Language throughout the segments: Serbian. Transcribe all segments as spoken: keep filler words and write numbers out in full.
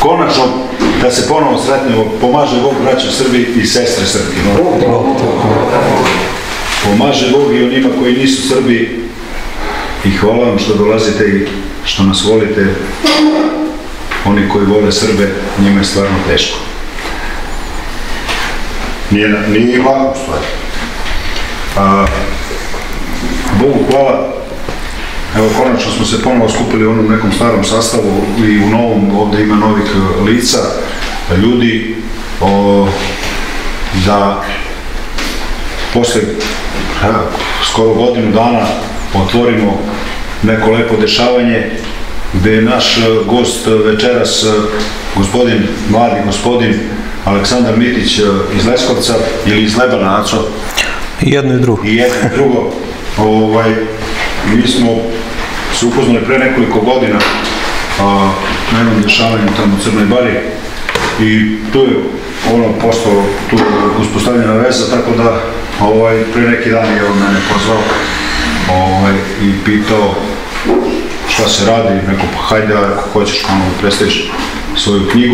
konačno da se ponovo sretnemo, pomaže Bog braću Srbi i sestre Srbi. Pomaže Bog i onima koji nisu Srbi i hvala vam što dolazite i što nas volite. Oni koji vole Srbe, njima je stvarno teško. Nije, nije lako stvar. A, Bogu hvala. Evo, konačno smo se ponovo skupili u onom nekom starom sastavu i u novom, ovde ima novih lica, ljudi, o, da posle ha, skoro godinu dana otvorimo neko lepo dešavanje gde je naš gost večeras, gospodin, mladi gospodin Aleksandar Mitić iz Leskovca ili iz Lebana, Aco? I jedno i drugo. I jedno i drugo. Ovaj, mi smo se upoznali pre nekoliko godina a, na jednom dešavanju tamo u Crnoj Bari i tu je ono postalo tu uspostavljena veza, tako da ovaj, pre neki dan je on mene pozvao ovaj, i pitao šta se radi, neko pa hajde ako hoćeš ono da predstaviš svoju knjigu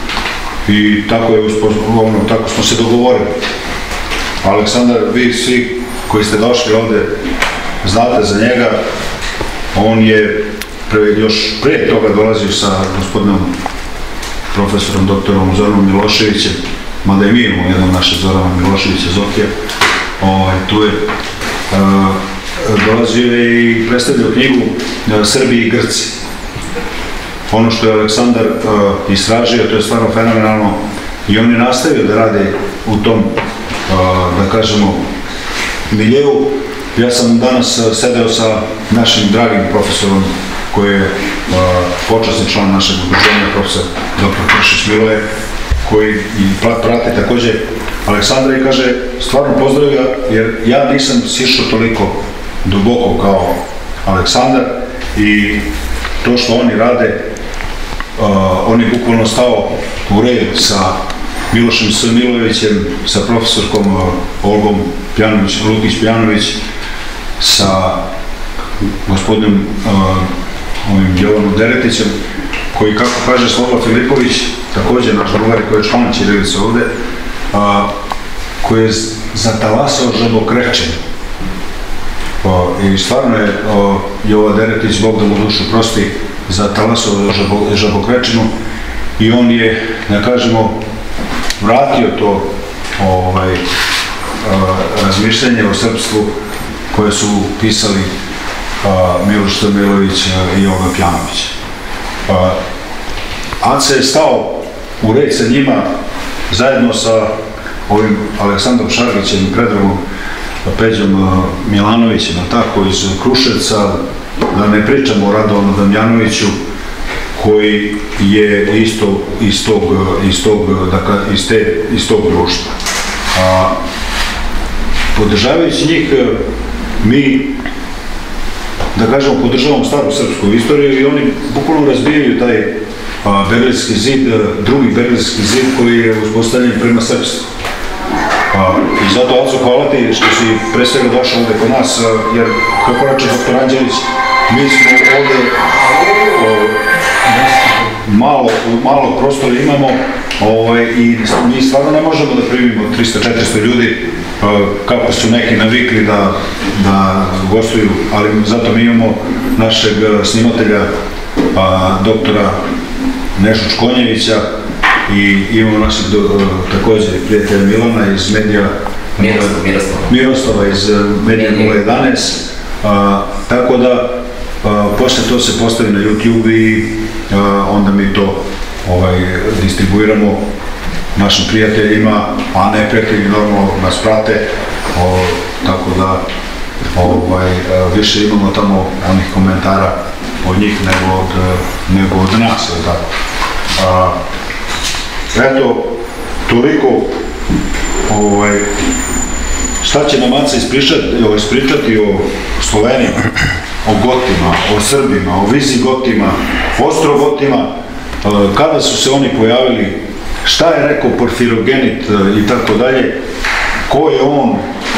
i tako je ono, tako smo se dogovorili. Aleksandar, vi svi koji ste došli ovde znate za njega, on je pre, još prije toga dolazio sa gospodinom profesorom doktorom Zoranom Miloševićem, mada i mi imamo jednog našeg Zorana Miloševića Zokija, ovaj, tu je a, dolazio je i predstavljao knjigu a, Srbi i Grci. Ono što je Aleksandar a, istražio, to je stvarno fenomenalno i on je nastavio da radi u tom, a, da kažemo, miljeu. Ja sam danas sedeo sa našim dragim profesorom koji je uh, počasni član našeg udruženja, profesor doktor Kršić Miloje, koji i prati takođe Aleksandra i kaže, stvarno pozdravlja, jer ja nisam sišao toliko duboko kao Aleksandar i to što oni rade, uh, on je bukvalno stao u red sa Milošem S. Milojevićem, sa profesorkom uh, Olgom Pjanović, Lukić-Pjanović, sa gospodinom uh, ovim Jovanom Deretićem, koji, kako kaže Sloba Filipović, takođe naš drugar koji je član ćirilice ovde, uh, koji je zatalasao žabokrećen. Uh, I stvarno je uh, Jova Deretić, Bog da mu dušu prosti, zatalasao žabo, žabokrećenu i on je, da kažemo, vratio to ovaj, uh, razmišljanje o srpstvu koje su pisali uh, Miloš Stamilović uh, i Olga Pjanović. Uh, Aca je stao u red sa njima zajedno sa ovim Aleksandrom Šargićem i Predragom Peđom uh, Milanovićem, tako iz Kruševca, da ne pričamo o Radovanu Damjanoviću, koji je isto iz tog, iz tog, dakle, iz te, iz tog društva. A, podržavajući njih, mi, da kažemo, podržavamo staru srpsku istoriju i oni bukvalno razbijaju taj a, Berlinski zid, drugi Berlinski zid koji je uspostavljen prema srpstvu. A, I zato, Aco, hvala ti što si pre svega došao ovde kod nas, jer, kako reče doktor Anđelić, mi smo ovde o, malo, malo prostora imamo ovaj, i mi stvarno ne možemo da primimo trista četiristo ljudi kako su neki navikli da, da gostuju, ali zato mi imamo našeg snimatelja a, doktora Nešu Čkonjevića i imamo našeg do, takođe prijatelja Milana iz medija Miroslava, Miroslava iz medija nula jedanaest, a, tako da a, posle to se postavi na YouTube i a, onda mi to ovaj, distribuiramo našim prijateljima, a ne prijatelji normalno nas prate, o, tako da ovaj, više imamo tamo onih komentara od njih nego od, nego od nas. Tako. A, eto, toliko ovaj, šta će nam Aca ispričati, ispričati o Sloveniji, o Gotima, o Srbima, o Vizigotima, Ostrogotima, kada su se oni pojavili, šta je rekao Porfirogenit i tako dalje, ko je on,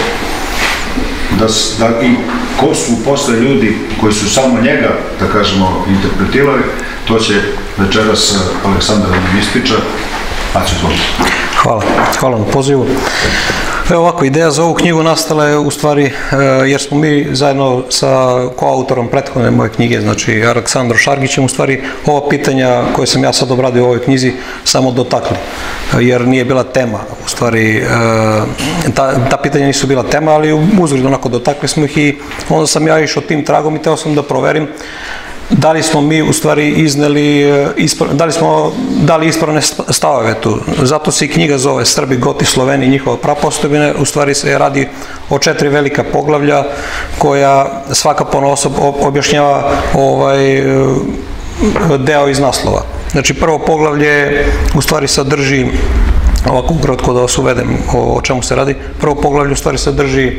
da, da, i ko su posle ljudi koji su samo njega, da kažemo, interpretirali, to će večeras Aleksandar da nam ispriča. Aću, izvolite. Hvala, hvala na pozivu. Evo ovako, ideja za ovu knjigu nastala je u stvari jer smo mi zajedno sa koautorom prethodne moje knjige, znači Aleksandrom Šargićem, u stvari ova pitanja koje sam ja sad obradio u ovoj knjizi samo dotakli, jer nije bila tema, u stvari ta, ta pitanja nisu bila tema, ali uzgred onako dotakli smo ih i onda sam ja išao tim tragom i teo sam da proverim da li smo mi u stvari izneli, da li smo dali ispravne stavove tu. Zato se i knjiga zove Srbi, Goti, Sloveni i njihova prapostojbina. U stvari se radi o četiri velika poglavlja koja svaka ponaosob objašnjava ovaj deo iz naslova. Znači prvo poglavlje u stvari sadrži, ovako ukratko da vas uvedem o čemu se radi, prvo poglavlje u stvari sadrži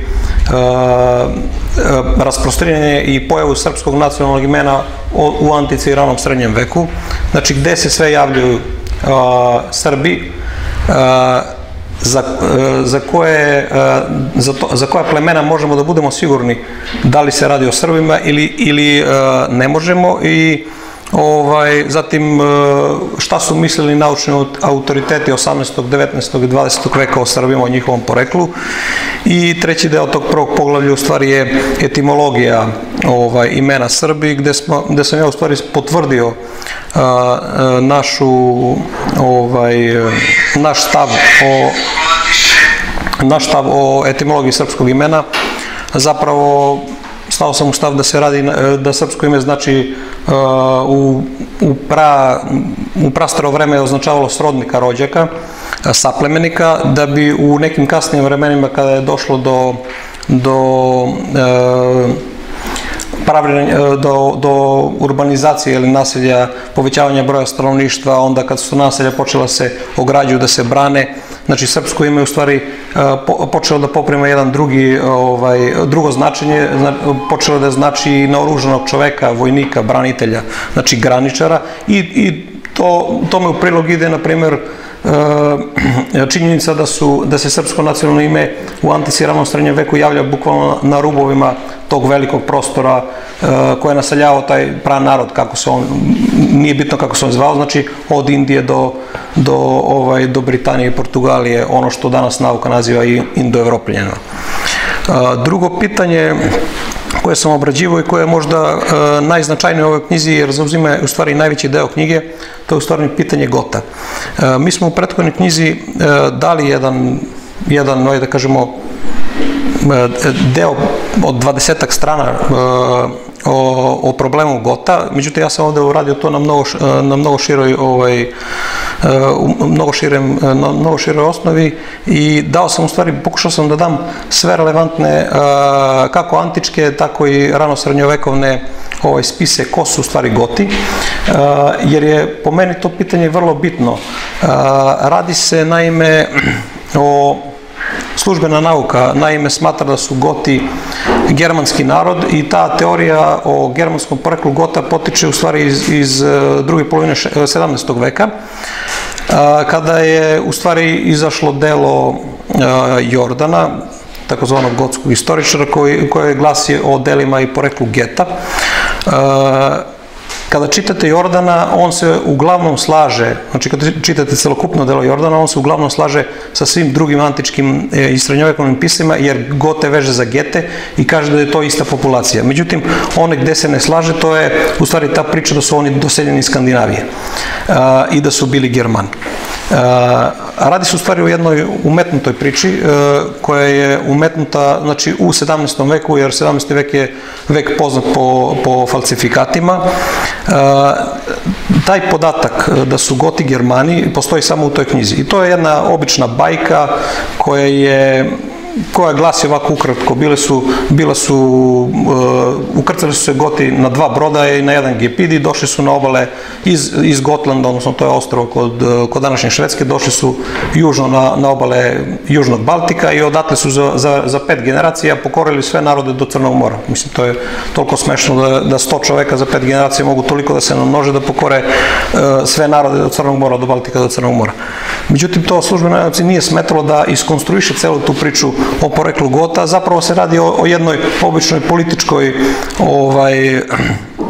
rasprostranjenje i pojavu srpskog nacionalnog imena u antici i ranom srednjem veku, znači gde se sve javljaju Srbi, za koje, za koja plemena možemo da budemo sigurni da li se radi o Srbima ili ne možemo, i zatim šta su mislili naučni autoriteti osamnaestog, devetnaestog i dvadesetog veka o Srbima, o njihovom poreklu. I treći deo tog prvog poglavlja u stvari je etimologija imena Srbi, gde sam ja u stvari potvrdio naš stav o naš stav o etimologiji srpskog imena. Zapravo stao sam u stav da se radi, da srpsko ime znači u prastaro vreme je označavalo srodnika, rođaka, saplemenika, da bi u nekim kasnijim vremenima kada je došlo do do do urbanizacije ili naselja, povećavanja broja stanovništva, onda kad su naselja počela se ograđuju, da se brane, znači srpsko ime u stvari počelo da poprima jedan drugi, drugo značenje, počelo da znači naoružanog čoveka, vojnika, branitelja, znači graničara, i tome u prilog ide, na primjer, činjenica da se srpsko nacionalno ime u antici i ranom srednjem veku javlja bukvalno na rubovima tog velikog prostora koje je naseljavao taj pranarod, kako se on, nije bitno kako se on zvao, znači od Indije do Britanije i Portugalije, ono što danas nauka naziva i indoevropljanima. Drugo pitanje koje sam obrađivao i koje je možda najznačajnije u ovoj knjizi, jer zauzima u stvari najveći deo knjige, to je u stvari pitanje Gota. Mi smo u prethodnoj knjizi dali jedan, jedan, da kažemo, deo od dvadesetak strana o problemu Gota, međutim ja sam ovde uradio to na mnogo široj mnogo široj osnovi i dao sam u stvari, pokušao sam da dam sve relevantne kako antičke, tako i ranosrednjovekovne spise ko su u stvari Goti, jer je po meni to pitanje vrlo bitno. Radi se naime o službena nauka, naime smatra da su Goti germanski narod i ta teorija o germanskom poreklu Gota potiče u stvari iz druge polovine sedamnaestog veka, kada je u stvari izašlo delo Jordana, takozvanog gotskog istoričara, koje glasi o delima i poreklu Geta. Kada čitate Jordana, on se uglavnom slaže, znači kada čitate celokupno delo Jordana, on se uglavnom slaže sa svim drugim antičkim i srednjovekovnim pisima, jer Gote veže za Gete i kaže da je to ista populacija. Međutim, one gde se ne slaže, to je u stvari ta priča da su oni doseljeni iz Skandinavije i da su bili Germani. Radi se u stvari o jednoj umetnutoj priči koja je umetnuta u sedamnaestom veku, jer sedamnaesti vek je vek poznat po falsifikatima. Taj podatak da su Goti Germani postoji samo u toj knjizi i to je jedna obična bajka koja je koja glasi ovako ukratko. Bile su, ukrcali su se Goti na dva broda i na jedan gepidi, došli su na obale iz Gotlanda, odnosno to je ostrvo kod današnje Švedske, došli su južno na obale Južnog Baltika i odatle su za pet generacija pokorili sve narode do Crnog mora. Mislim, to je toliko smešno da sto čoveka za pet generacija mogu toliko da se namnože da pokore sve narode od Crnog mora, do Baltika do Crnog mora. Međutim, to službenoj nauci nije smetalo da iskonstruiše celu tu priču o poreklu Gota. Zapravo se radi o jednoj običnoj političkoj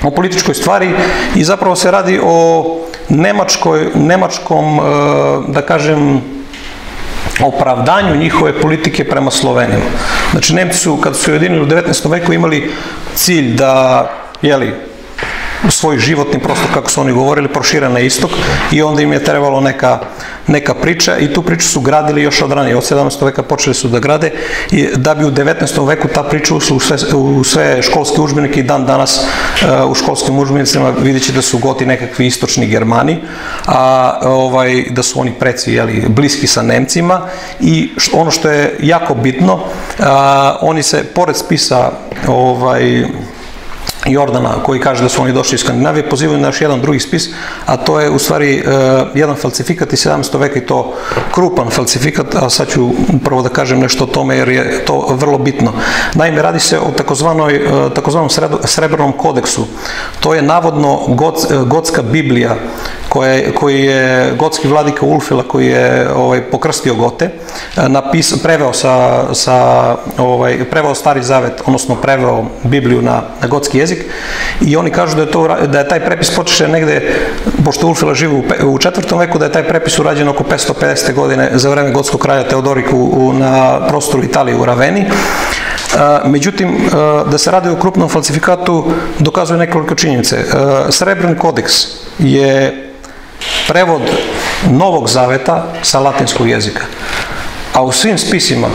o političkoj stvari i zapravo se radi o nemačkoj, nemačkom, da kažem, opravdanju njihove politike prema Slovenima. Znači, Nemci su, kada su ujedinili u devetnaestom veku, imali cilj da, jeli, svoj životni prostor, kako su oni govorili, prošire na istok i onda im je trebalo neka, neka priča i tu priču su gradili još od ranije. Od sedamnaestog veka počeli su da grade i da bi u devetnaestom veku ta priča ušla u sve, u sve školske udžbenike i dan danas uh, u školskim udžbenicima vidjet će da su Goti nekakvi istočni Germani, a ovaj, da su oni preci, jeli, bliski sa Nemcima i što, ono što je jako bitno, uh, oni se, pored spisa ovaj, Jordana, koji kaže da su oni došli iz Skandinavije, pozivaju na još jedan drugi spis, a to je u stvari uh, jedan falsifikat iz sedamnaestog veka i to krupan falsifikat, a sad ću prvo da kažem nešto o tome jer je to vrlo bitno. Naime, radi se o takozvanoj, uh, takozvanom srebrnom kodeksu. To je navodno gots, uh, gotska Biblija koje, koji je gotski vladika Ulfila, koji je ovaj, pokrstio Gote, napis, preveo, sa, sa, ovaj, preveo Stari Zavet, odnosno preveo Bibliju na, na gotski jezik i oni kažu da je, to, da je taj prepis počeo negde, pošto Ulfila živi u, u četvrtom veku, da je taj prepis urađen oko petsto pedesete godine za vreme gotskog kralja Teodorika u, u, na prostoru Italije u Raveni. Međutim, da se radi o krupnom falsifikatu dokazuje nekoliko činjenice. Srebrni kodeks je prevod Novog Zaveta sa latinskog jezika, a u svim spisima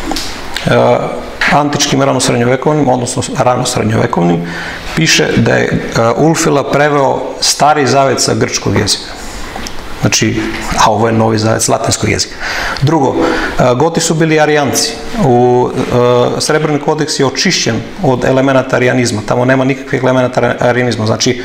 antičkim ranosrednjovekovnim, odnosno ranosrednjovekovnim, piše da je Ulfila preveo Stari Zavet sa grčkog jezika. Znači, a ovo je Novi Zavet s latinskog jezika. Drugo, Goti su bili arijanci. U Srebrni kodeks je očišćen od elemenata arijanizma. Tamo nema nikakvih elemenata arijanizma, znači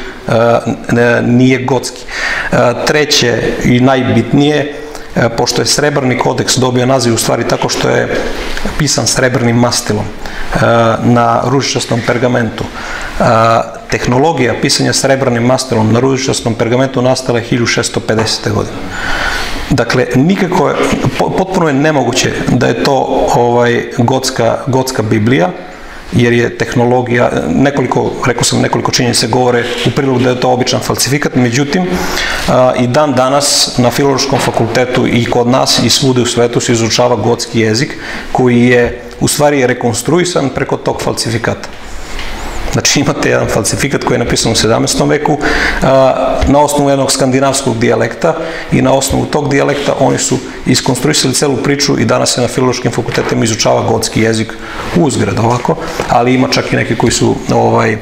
nije gotski. Treće i najbitnije, pošto je Srebrni kodeks dobio naziv u stvari tako što je pisan srebrnim mastilom na ružičastom pergamentu. Tehnologija pisanja srebrnim mastilom na ružičastom pergamentu nastala je hiljadu šesto pedesete. godine. Dakle, nikako je, potpuno je nemoguće da je to ovaj, gotska, gotska Biblija, jer je tehnologija, nekoliko, rekao sam, nekoliko činjenica govore u prilog da je to običan falsifikat, međutim, a, i dan danas na Filološkom fakultetu i kod nas i svude u svetu se izučava gotski jezik, koji je u stvari rekonstruisan preko tog falsifikata. Znači, imate jedan falsifikat koji je napisan u sedamnaestom veku na osnovu jednog skandinavskog dijalekta i na osnovu tog dijalekta oni su iskonstruisali celu priču i danas se na filološkim fakultetima izučava gotski jezik uzgred ovako, ali ima čak i neki koji su ovaj,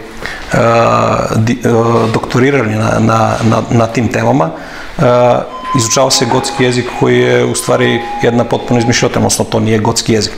doktorirani na, na, na, na tim temama. Izučava se gotski jezik koji je u stvari jedna potpuno izmišljota, odnosno to nije gotski jezik.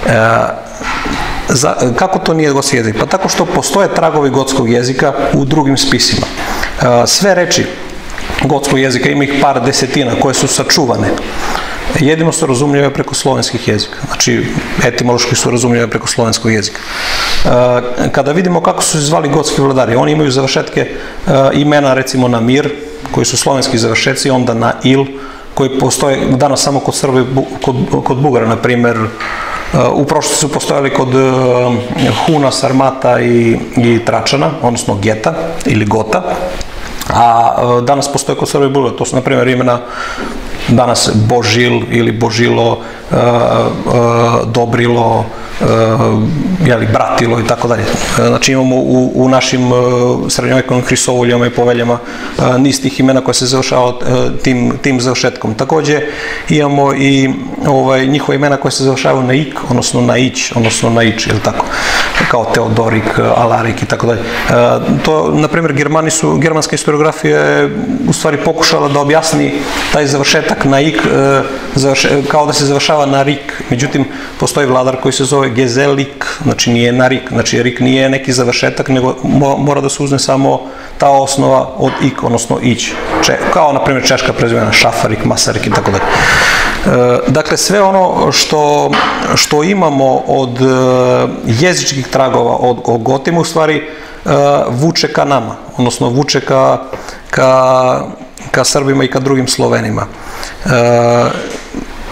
Za, kako to nije gotski jezik? Pa tako što postoje tragovi gotskog jezika u drugim spisima. Sve reči gotskog jezika, ima ih par desetina koje su sačuvane, jedino su razumljive preko slovenskih jezika. Znači, etimološki su razumljive preko slovenskog jezika. Kada vidimo kako su se zvali gotski vladari, oni imaju završetke imena, recimo na Mir, koji su slovenski završetci, onda na Il, koji postoje danas samo kod Srbe, kod, kod Bugara, na primjer. U prošlosti su postojali kod Huna, Sarmata i, i Tračana, odnosno Geta ili Gota, a danas postoje kod Srbe i Bugara. To su, na primjer, imena danas Božil ili Božilo, uh, uh, Dobrilo, uh, jeli, Bratilo i tako dalje. Znači imamo u, u našim uh, srednjovekovnim Hrisovoljama i poveljama uh, niz tih imena koje se završava uh, tim, tim završetkom. Takođe imamo i ovaj, njihove imena koje se završavaju na ik, odnosno na ić, odnosno na ić, ili tako, kao Teodorik, Alarik i tako dalje. Uh, to, na primjer, Germani su, germanska historiografija je u stvari pokušala da objasni taj završetak na ik, kao da se završava na rik. Međutim, postoji vladar koji se zove Gezelik, znači nije na rik, znači rik nije neki završetak, nego mora da se uzme samo ta osnova od ik, odnosno ić. Kao, na primjer, češka prezimena Šafarik, Masarik i tako dalje. Dakle, sve ono što, što imamo od jezičkih tragova od, od Gotima, u stvari, vuče ka nama, odnosno vuče ka, ka, ka Srbima i ka drugim Slovenima.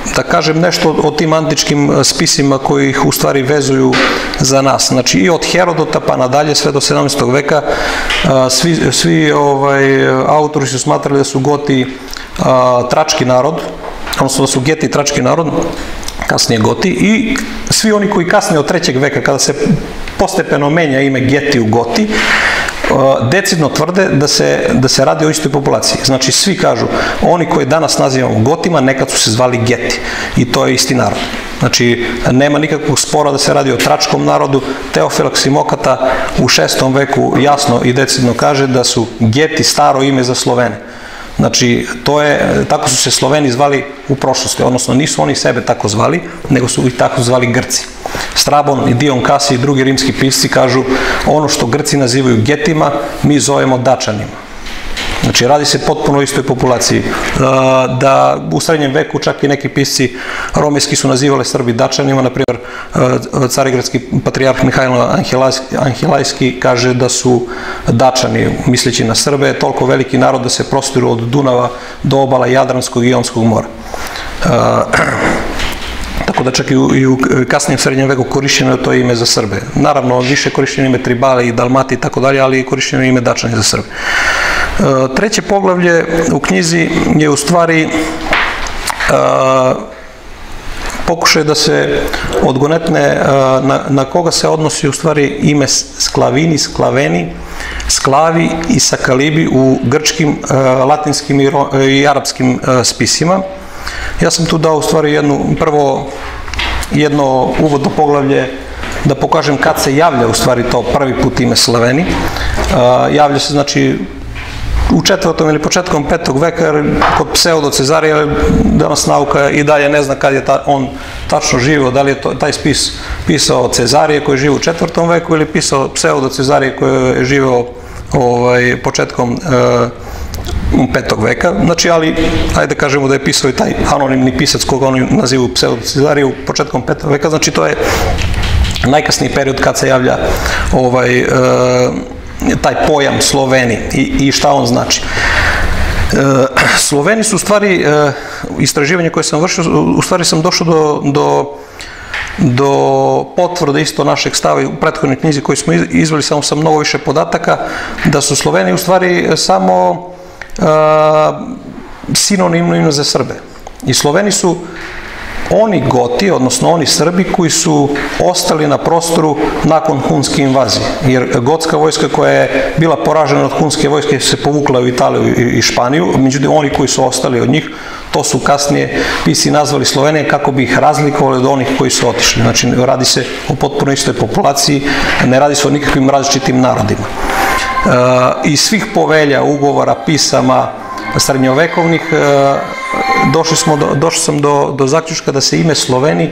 da kažem nešto o tim antičkim spisima koji ih u stvari vezuju za nas. Znači i od Herodota pa nadalje sve do sedamnaestog veka svi, svi ovaj, autori su smatrali da su Goti a, trački narod, odnosno da su Geti trački narod, kasnije Goti, i svi oni koji kasnije od trećeg veka, kada se postepeno menja ime Geti u Goti, decidno tvrde da se, da se radi o istoj populaciji. Znači svi kažu, oni koji danas nazivamo Gotima nekad su se zvali Geti i to je isti narod. Znači nema nikakvog spora da se radi o tračkom narodu. Teofilak Simokata u šestom veku jasno i decidno kaže da su Geti staro ime za Slovene. Znači, to je, tako su se Sloveni zvali u prošlosti, odnosno nisu oni sebe tako zvali, nego su ih tako zvali Grci. Strabon i Dion Kasi i drugi rimski pisci kažu ono što Grci nazivaju Getima, mi zovemo Dačanima. Znači, radi se potpuno o istoj populaciji. Da u srednjem veku čak i neki pisci romejski su nazivali Srbi Dačanima, na primjer carigradski patrijarh Mihajlo Anhilajski kaže da su Dačani, misleći na Srbe, toliko veliki narod da se prostiru od Dunava do obala Jadranskog i Ionskog mora. Tako da čak i u, i u kasnijem srednjem veku korišćeno je to ime za Srbe. Naravno, više korišćeno ime Tribali i Dalmati i tako dalje, ali korišćeno ime Dačani za Srbe. Treće poglavlje u knjizi je u stvari pokušaj da se odgonetne na, na koga se odnosi u stvari ime Sklavini, Sklaveni, Sklavi i Sakalibi u grčkim, latinskim i, i arapskim spisima. Ja sam tu dao u stvari jednu, prvo jedno uvodno poglavlje da pokažem kad se javlja u stvari to prvi put ime Slaveni. Javlja se znači u četvrtom ili početkom petog veka kod Pseudo Cezarija, danas nauka i dalje ne zna kad je ta, on tačno živio, da li je to, taj spis pisao Cezarije koji je živio u četvrtom veku ili pisao Pseudo Cezarije koji je živio ovaj, početkom uh, petog veka. Znači, ali, ajde da kažemo da je pisao i taj anonimni pisac koga oni nazivaju Pseudo Cezariju početkom petog veka, znači to je najkasniji period kad se javlja ovaj, uh, taj pojam Sloveni i, i šta on znači. E, Sloveni su u stvari, e, istraživanje koje sam vršio, u stvari sam došao do, do, do potvrde isto našeg stava u prethodnoj knjizi koju smo izveli samo sa mnogo više podataka, da su Sloveni u stvari samo e, sinonimno ime za Srbe. I Sloveni su oni Goti, odnosno oni Srbi koji su ostali na prostoru nakon hunske invazije. Jer gotska vojska koja je bila poražena od hunske vojske se povukla u Italiju i Španiju, međutim oni koji su ostali od njih, to su kasnije pisci nazvali Slovenije kako bi ih razlikovali od onih koji su otišli. Znači radi se o potpuno istoj populaciji, ne radi se o nikakvim različitim narodima. E, iz svih povelja, ugovora, pisama, srednjovekovnih, došli, smo do, došli sam do, do zaključka da se ime Sloveni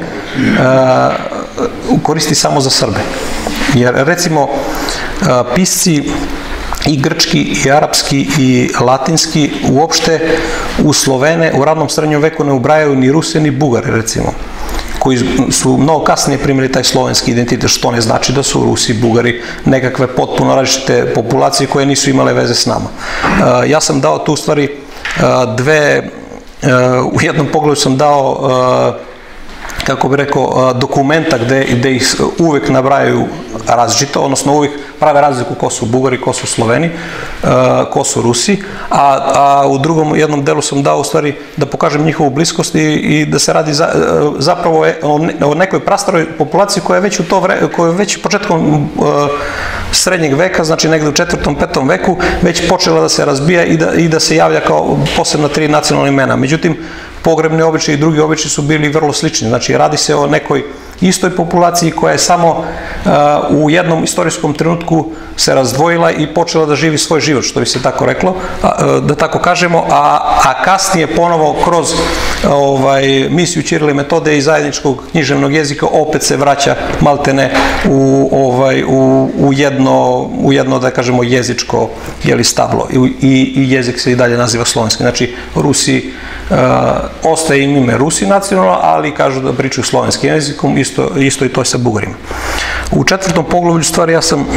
koristi samo za Srbe. Jer recimo pisci i grčki, i arapski, i latinski uopšte u Slovene u ranom srednjem veku ne ubrajaju ni Ruse ni Bugare, recimo, koji su mnogo kasnije primili taj slovenski identitet, što ne znači da su Rusi, Bugari nekakve potpuno različite populacije koje nisu imale veze s nama. Ja sam dao tu u stvari dve, u jednom pogledu sam dao, kako bi rekao, dokumenta gde, gde ih uvek nabrajaju različito, odnosno uvek prave razliku ko su Bugari, ko su Sloveni, ko su Rusi, a, a u drugom jednom delu sam dao u stvari da pokažem njihovu bliskost i, i da se radi za, zapravo o, ne, o nekoj prastaroj populaciji koja je već u to vreme, koja je već početkom uh, srednjeg veka, znači negde u četvrtom, petom veku, već počela da se razbija i da, i da se javlja kao posebna tri nacionalna imena. Međutim, pogrebni običaji i drugi običaji su bili vrlo slični. Znači, radi se o nekoj istoj populaciji koja je samo uh, u jednom istorijskom trenutku se razdvojila i počela da živi svoj život, što bi se tako reklo, a, da tako kažemo, a, a kasnije ponovo kroz ovaj, misiju Ćirila i Metode i zajedničkog književnog jezika opet se vraća maltene u, ovaj, u, u, jedno, u jedno, da kažemo, jezičko jeli, stablo i, i, i jezik se i dalje naziva slovenski. Znači, Rusi, uh, ostaje im ime Rusi nacionalno, ali kažu da pričaju slovenskim jezikom, isto, isto i to je sa Bugarima. U četvrtom poglavlju stvari ja sam e,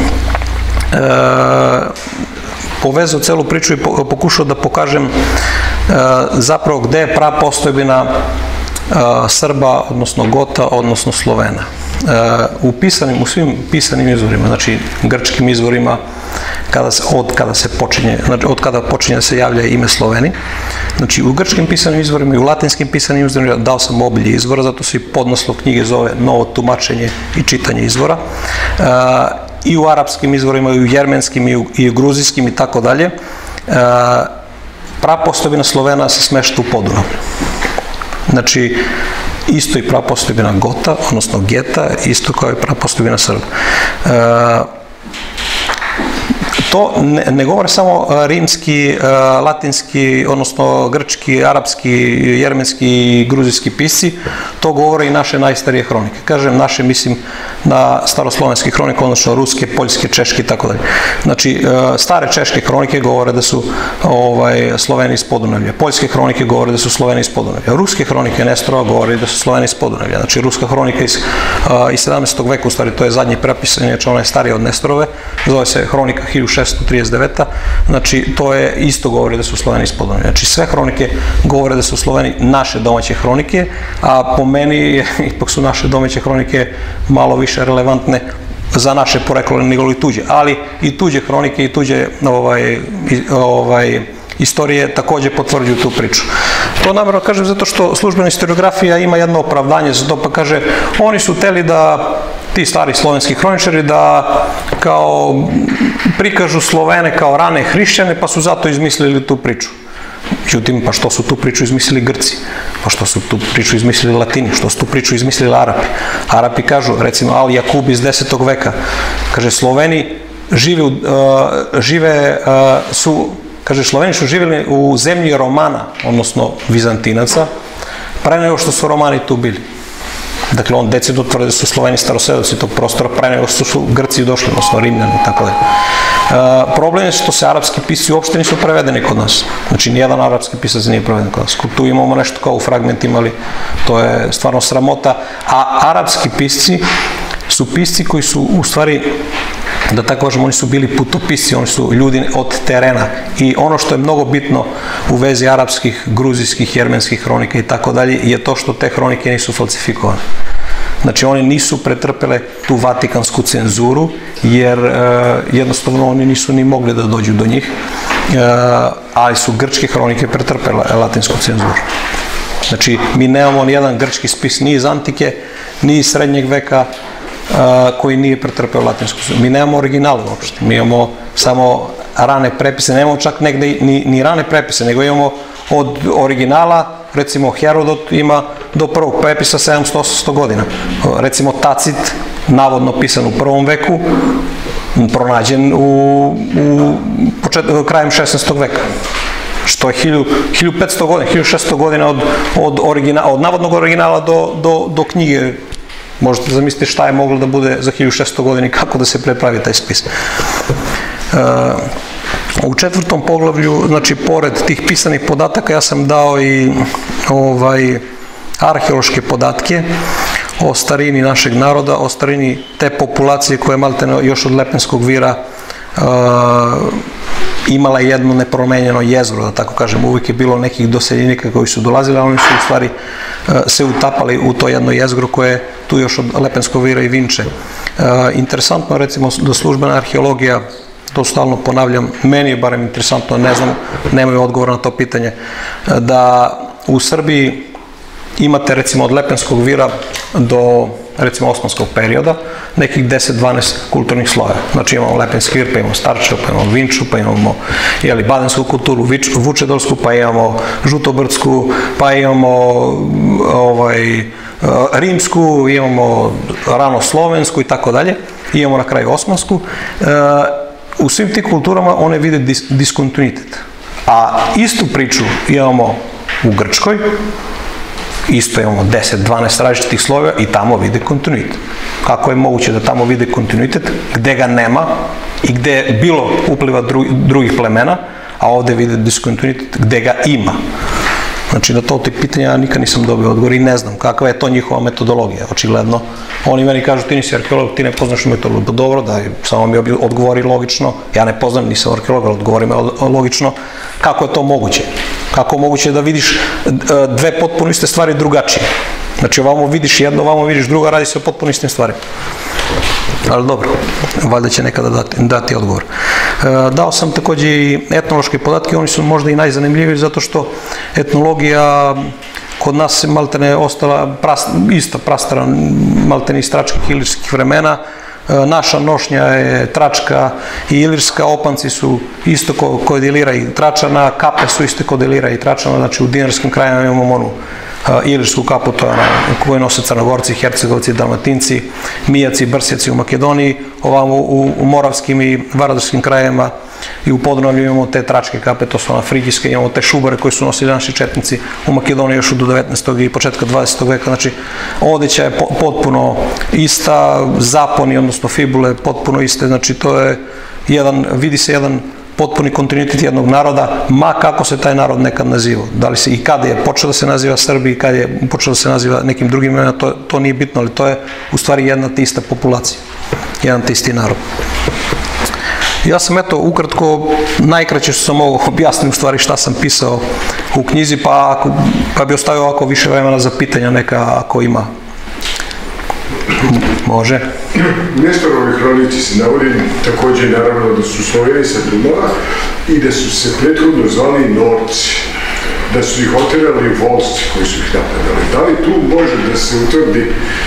povezao celu priču i pokušao da pokažem e, zapravo gde je prapostojbina Srba, odnosno Gota, odnosno Slovena. U pisanim, u svim pisanim izvorima, znači grčkim izvorima, kada se, od kada se počinje, znači od kada počinje da se javlja ime Sloveni, znači u grčkim pisanim izvorima i u latinskim pisanim izvorima, dao sam obilje izvora, zato se i podnaslov knjige zove Novo tumačenje i čitanje izvora, i u arapskim izvorima, i u jermenskim, i u, i u gruzijskim i tako dalje. Prapostojbina Slovena se smešta u Podunavlju. Znači, isto i prapostojbina Gota, odnosno Geta, isto kao i prapostojbina Srba. To ne, ne govore samo rimski, latinski, odnosno grčki, arapski, jermenski i gruzijski pisci, to govore i naše najstarije hronike. Kažem naše, mislim na staroslovenske hronike, odnosno ruske, poljske, češke i tako dalje. Znači, stare češke hronike govore da su ovaj, Sloveni iz Podunavlja, poljske hronike govore da su Sloveni iz Podunavlja, ruske hronike Nestorova govore da su Sloveni iz Podunavlja. Znači, ruska hronika iz, iz sedamnaestog veka, u stvari to je zadnji prepis, inače ona je starija od Nestorove, zove se hronika hiljadu šessto trideset deveta. Znači, to je isto govori da su Sloveni iz Podunavlja. Znači, sve hronike govore da su Sloveni naše domaće hronike, a po meni ipak su naše domaće hronike malo više relevantne za naše poreklo nego i tuđe, ali i tuđe hronike i tuđe ovaj, ovaj, istorije takođe potvrđuju tu priču. To namerno kažem zato što službena historiografija ima jedno opravdanje za to, pa kaže, oni su hteli da, ti stari slovenski hroničari, da kao prikažu Slovene kao rane hrišćane, pa su zato izmislili tu priču. Međutim, pa što su tu priču izmislili Grci? Pa što su tu priču izmislili Latini? Što su tu priču izmislili Arapi? Arapi kažu, recimo Al Jakub iz desetog veka, kaže, Sloveni žive, uh, žive uh, su, kaže, Sloveni su živjeli u zemlji Romana, odnosno Vizantinaca, pre nego što su Romani tu bili. Dakle, on decidno tvrde da su Sloveni starosvedoci tog prostora pre nego što su Grci došli, odnosno Rimljani i tako dalje. Problem je što se arapski pisci uopšte nisu prevedeni kod nas. Znači, nijedan arapski pisac nije preveden kod nas. Tu imamo nešto kao u fragmentima, ali to je stvarno sramota. A arapski pisci su pisci koji su, u stvari, da tako kažem, oni su bili putopisci, oni su ljudi od terena. I ono što je mnogo bitno u vezi arapskih, gruzijskih, jermenskih hronika i tako dalje, je to što te hronike nisu falsifikovane. Znači, oni nisu pretrpele tu vatikansku cenzuru, jer e, jednostavno oni nisu ni mogli da dođu do njih, e, ali su grčke hronike pretrpele latinsku cenzuru. Znači, mi nemamo ni jedan grčki spis ni iz antike, ni iz srednjeg veka, koji nije pretrpeo latinsku cenzuru. Mi nemamo originale uopšte, mi imamo samo rane prepise, nemamo čak negde ni, ni rane prepise, nego imamo od originala, recimo Herodot ima do prvog prepisa sedamsto do osamsto godina. Recimo Tacit, navodno pisan u prvom veku, pronađen u, u počet, krajem šesnaestog veka. Što je hiljadu petsto godina, hiljadu šesto godina od, od, originala, od navodnog originala do, do, do knjige. Možete zamisliti šta je moglo da bude za hiljadu šesto godina i kako da se prepravi taj spis. U četvrtom poglavlju, znači, pored tih pisanih podataka, ja sam dao i ovaj, arheološke podatke o starini našeg naroda, o starini te populacije koja je maltene još od Lepenskog vira uh, imala jedno nepromenjeno jezgro, da tako kažem. Uvijek je bilo nekih doseljenika koji su dolazili, ali oni su u stvari uh, se utapali u to jedno jezgro koje je tu još od Lepenskog vira i Vinče. Uh, interesantno, recimo, da službena arheologija, to stalno ponavljam, meni je barem interesantno, ne znam, nemaju odgovor na to pitanje, da u Srbiji imate, recimo, od Lepenskog vira do, recimo, osmanskog perioda, nekih deset do dvanaest kulturnih slojeva. Znači, imamo Lepenski vir, pa imamo Starčevo, pa imamo Vinču, pa imamo, jeli, badensku kulturu, Vučedorsku, pa imamo Žutobrdsku, pa imamo ovaj, rimsku, imamo rano slovensku i tako dalje, imamo na kraju osmansku. U svim tih kulturama one vide dis diskontinuitet. A istu priču imamo u Grčkoj, isto imamo deset do dvanaest različitih slojeva i tamo vide kontinuitet. Kako je moguće da tamo vide kontinuitet, gde ga nema i gde je bilo upliva dru drugih plemena, a ovde vide diskontinuitet gde ga ima. Znači, na to te pitanja ja nikad nisam dobio odgovor i ne znam kakva je to njihova metodologija, očigledno. Oni meni kažu, ti nisi arheolog, ti ne poznaš metodologiju. Dobro, da, samo mi odgovori logično, ja ne poznam, nisam arheolog, ali odgovori me logično, kako je to moguće? Kako je moguće da vidiš dve potpuno iste stvari drugačije? Znači, ovamo vidiš jedno, ovamo vidiš drugo, radi se o potpuno istim stvarima. Ali dobro, valjda će nekada dati, dati odgovor. E, dao sam takođe i etnološke podatke, oni su možda i najzanimljiviji zato što etnologija kod nas je maltene ostala prast, ista prastara maltene iz tračkih ilirskih vremena. E, naša nošnja je tračka i ilirska, opanci su isto ko, kod Ilira i Tračana, kape su isto kod Ilira i Tračana, znači u dinarskim krajima imamo onu ilirsku kapu, to je ona koju nose Crnogorci, Hercegovci, Dalmatinci, Mijaci, Brsjaci u Makedoniji, ovamo u, u moravskim i varadarskim krajevima i u Podunavlju imamo te tračke kape, to su ona frigijske, imamo te šubare koje su nosili naši četnici u Makedoniji još do devetnaestog i početka dvadesetog veka, znači odeća je potpuno ista, zaponi, odnosno fibule potpuno iste, znači to je jedan, vidi se jedan potpuni kontinuitet jednog naroda, ma kako se taj narod nekad nazivao. Da li se i kada je počeo da se naziva Srbi i kada je počeo da se naziva nekim drugim imenima, to, to nije bitno, ali to je u stvari jedna te ista populacija, jedan te isti narod. Ja sam eto ukratko, najkraće što sam mogu objasniti u stvari šta sam pisao u knjizi, pa, ako, pa bi ostavio ovako više vremena za pitanja neka ako ima. Može. Nestorovi hronici se navodi takođe naravno da su Sloveni sa Dunava i da su se prethodno zvali Norci, da su ih oterali Volsci koji su ih napadali. Da li tu može da se utvrdi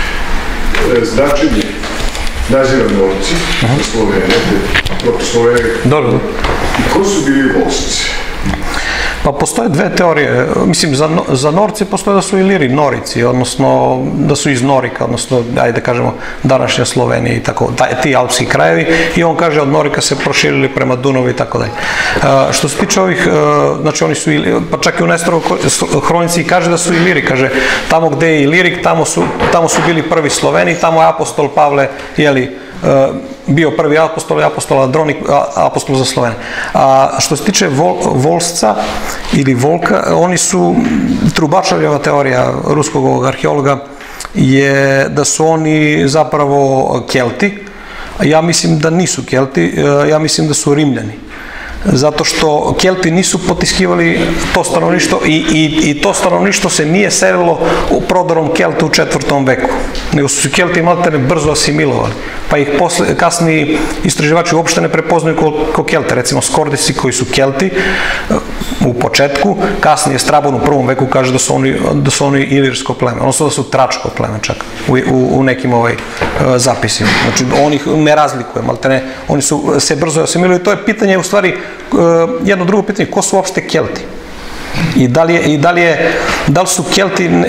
e, značenje naziva Norci za Slovene, proto Slovene? Dobro. I ko su bili Volsci? Pa postoje dve teorije, mislim za, za Norce postoje da su Iliri Norici, odnosno da su iz Norika, odnosno ajde da kažemo današnja Slovenija i tako, ti alpski krajevi, i on kaže od Norika se proširili prema Dunavu i tako dalje. Što se tiče ovih, znači oni su, pa čak i u Nestorovu hronici kaže da su Iliri, kaže tamo gde je Ilirik, tamo su, tamo su bili prvi Sloveni, tamo je apostol Pavle, jeli, bio prvi apostol i apostol Andronik, apostol za Slovene. A što se tiče Vol, Volsca ili Volka, oni su, Trubačaljeva teorija ruskog arheologa je da su oni zapravo Kelti. Ja mislim da nisu Kelti, ja mislim da su Rimljani. Zato što Kelti nisu potiskivali to stanovništvo i, i, i to stanovništvo se nije selilo prodorom Kelta u četvrtom veku, nego su se Kelti maltene brzo asimilovali, pa ih posle, kasniji istraživači uopšte ne prepoznaju ko, ko Kelte, recimo Skordisi koji su Kelti u početku, kasnije Strabon u prvom veku kaže da su oni, da su oni ilirsko pleme, odnosno da su tračko pleme čak u, u, u nekim ovaj, zapisima, znači on ih ne razlikuje, maltene, oni su se brzo asimilovali, to je pitanje u stvari jedno drugo pitanje, ko su uopšte Kelti? I da li je, i da li je, da li su Kelti, e,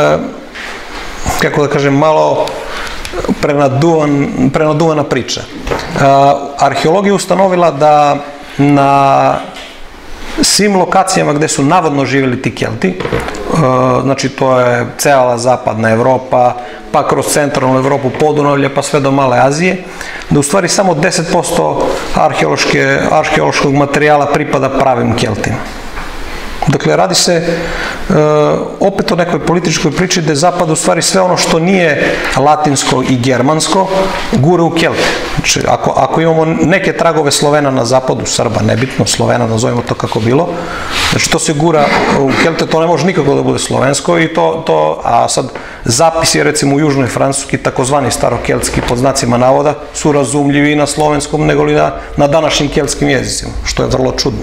kako da kažem, malo prenaduvan, prenaduvana priča. E, arheologija ustanovila da na svim lokacijama gde su navodno živjeli ti Kelti, e, znači to je cela zapadna Evropa, pa kroz centralnu Evropu, Podunavlje, pa sve do Male Azije, da u stvari samo deset posto arheološkog materijala pripada pravim Keltima. Dakle, radi se e, opet o nekoj političkoj priči gde Zapad u stvari sve ono što nije latinsko i germansko gure u Kelte. Znači, ako, ako imamo neke tragove Slovena na zapadu, Srba, nebitno, Slovena, nazovimo to kako bilo, znači to se gura u Kelte, to ne može nikako da bude slovensko i to, to a sad zapisi recimo u južnoj Francuski, takozvani starokeltski pod znacima navoda, su razumljivi na slovenskom nego li na, na današnjim keltskim jezicima, što je vrlo čudno.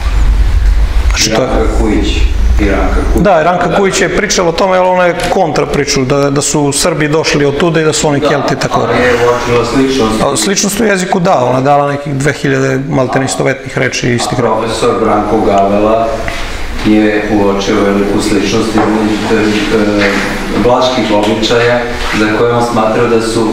Ranka Kujić. Da, Ranka Kujić je pričala o tome, ali ona je kontra pričala, da, da su Srbi došli od tuda i da su oni Kelti tako. Da, ali je uočila sličnost. Sličnost u jeziku da, ona je dala nekih dve hiljade maltene istovetnih reči i istih reči. Profesor Branko Gavela je uočio veliku sličnost vlaških običaja za koje on smatrao da su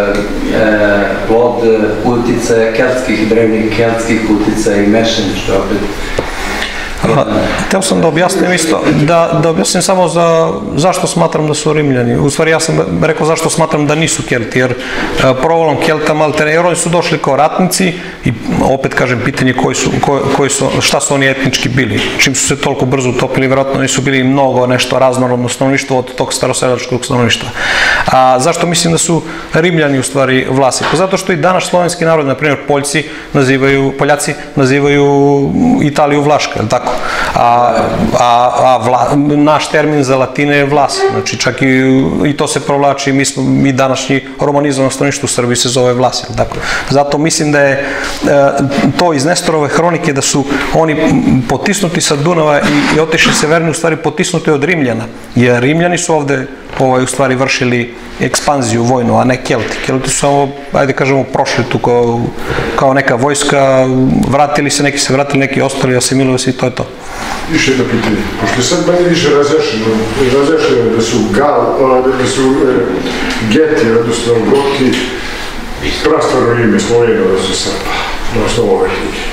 plod uticaja keltskih, drevnih keltskih uticaja i mešanja, što opet Hteo sam da objasnim isto, da, da objasnim samo za zašto smatram da su Rimljani. U stvari ja sam rekao zašto smatram da nisu Kelti, jer provolom Kelta maltene, jer oni su došli kao ratnici i opet kažem pitanje koji su, koji, koji su, šta su oni etnički bili, čim su se toliko brzo utopili, vjerojatno oni su bili mnogo nešto raznorodno stanovništvo od tog staroselačkog stanovništva. A zašto mislim da su Rimljani u stvari Vlasi? Pa zato što i danas slovenski narod, na primjer Poljci nazivaju, Poljaci nazivaju Italiju Vlaška, je li tako? A, a, a vla, naš termin za Latine je Vlas, znači čak i, i to se provlači, mi, smo, mi današnji romanizovano stanovništvo u Srbiji se zove Vlas, je li tako? Zato mislim da je e, to iz Nestorove hronike da su oni potisnuti sa Dunava i, i otišli severni, u stvari potisnuti od Rimljana, jer Rimljani su ovde ovaj, u stvari vršili ekspanziju vojnu, a ne Kelti. Kelti su samo, ajde kažemo, prošli tu kao, kao neka vojska, vratili se, neki se vratili, neki ostali, asimilovali se i to je to. Još jedno pitanje, pošto je sad manje više razjašnjeno, razjašnjeno da su Gal, da su e, Geti, odnosno Goti, prastvarno ime Slovena, da su Srba, na osnovu ove knjige.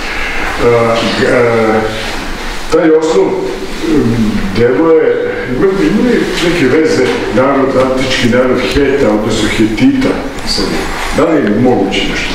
Taj osnov delo je, ima neke veze narod, antički narod Heta, odnosno Hetita, da li je moguće nešto?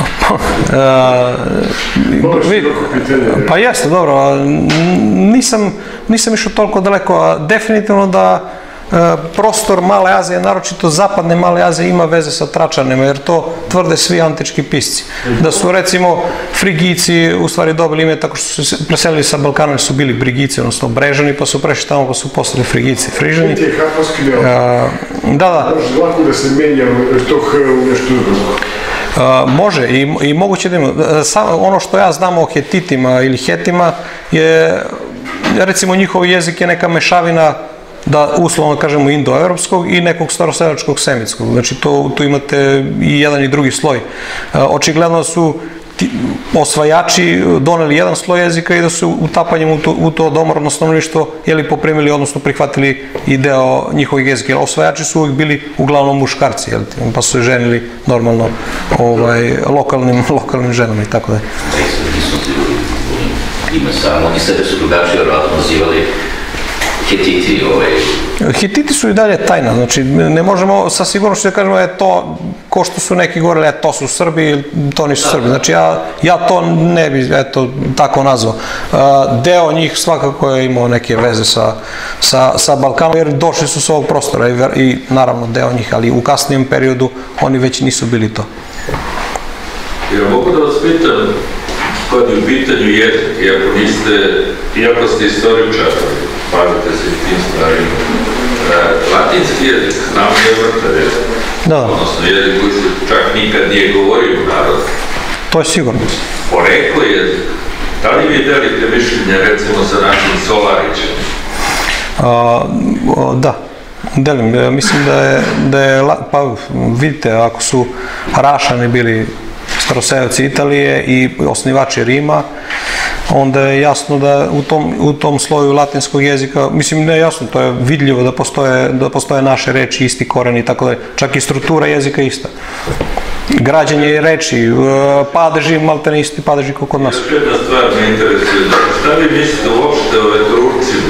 Pa jeste, dobro, nisam, nisam išao toliko daleko, a definitivno da prostor Male Azije, naročito zapadne Male Azije, ima veze sa Tračanima, jer to tvrde svi antički pisci. Da su recimo Frigici u stvari dobili ime tako što su se preselili sa Balkana, jer su bili Brigici, odnosno Brežani, pa su prešli tamo pa su postali Frigici, Frižani. Da, da. Može lako da se menja to H u nešto drugo. Uh, može i, i moguće da ima. Samo ono što ja znam o Hetitima ili Hetima je, recimo, njihov jezik je neka mešavina, da uslovno kažemo indoevropskog i nekog staroselačkog semitskog. Znači to, tu imate i jedan i drugi sloj. Uh, očigledno su ti, osvajači doneli jedan sloj jezika i da su utapanjem u to, u to domorodno stanovništvo jeli poprimili, odnosno prihvatili i deo njihovih jezika. Jer osvajači su uvijek bili uglavnom muškarci, jel, pa su se ženili normalno ovaj, lokalnim, lokalnim ženama i tako da. Ima samo, oni sebe su drugačije vjerojatno nazivali Hititi. Ovaj. Hititi su i dalje tajna, znači ne možemo sa sigurnošću da kažemo je to, ko što su neki govorili, to su Srbi, to nisu Srbi. Znači ja, ja to ne bi eto, tako nazvao. Deo njih svakako je imao neke veze sa, sa, sa Balkanom, jer došli su s ovog prostora i, i naravno deo njih, ali u kasnijem periodu oni već nisu bili to. Ja mogu da vas pitam, kad je u pitanju jezik, iako niste, iako ste istoričar, bavite se tim stvarima, latinski jezik, znamo je vrta jezik, da. Odnosno jezik koji se čak nikad nije govorio u narodu. To je sigurno. Poreklo jezik, da li vi delite mišljenje recimo sa našim Solarićem? A, o, da, delim. Mislim da je, da je, pa vidite, ako su Rašani bili staroseljci Italije i osnivači Rima, onda je jasno da u tom, u tom sloju latinskog jezika, mislim ne jasno, to je vidljivo da postoje, da postoje naše reči, isti koren i tako da, čak i struktura jezika ista. Građenje reči, padeži, maltene isti padeži kao kod nas. Još jedna stvar me interesuje, šta vi mislite uopšte o Etrucima?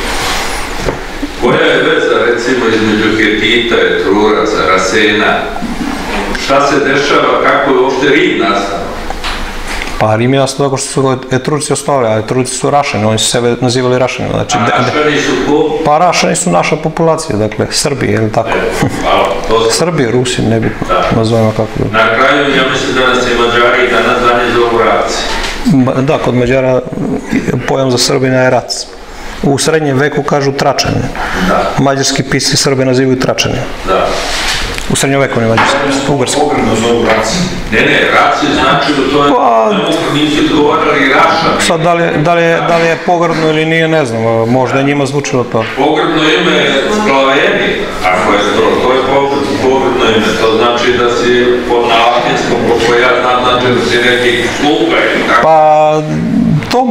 Koja je veza recimo između Hetita, Etruraca, Rasena? Šta se dešava, kako je uopšte Rim nastao? Pa Rim je nastao tako što su Etruci ostali, a Etruci su Rašani, oni su sebe nazivali Rašani. Znači, a Rašani su ko? Pa Rašani su naša populacija, dakle, Srbi, je li tako? E, hvala. Srbi, Rusi, nebitno, da. Nazovemo kako bi. Na kraju, ja mislim da nas i Mađari danas danje zovu Raci. Da, kod Mađara pojam za Srbina je Rac. U srednjem veku kažu Tračani. Da. Mađarski pisci Srbe nazivaju Tračani. Da. U srednjem veku ne mađarski, ugarski. Pogrebno zovu Raci. Ne, ne, Raci znači da to je, pa, nisu odgovarali Rašani. Sad, da li, da, li je, da li je pogrebno ili nije, ne znam, možda je njima zvučilo to. Pogrebno ime je Sklaveni, ako je to, to je pogrebno ime, to znači da si po latinskom, kako ja znam, znači da si neki sluga ili tako. Pa, to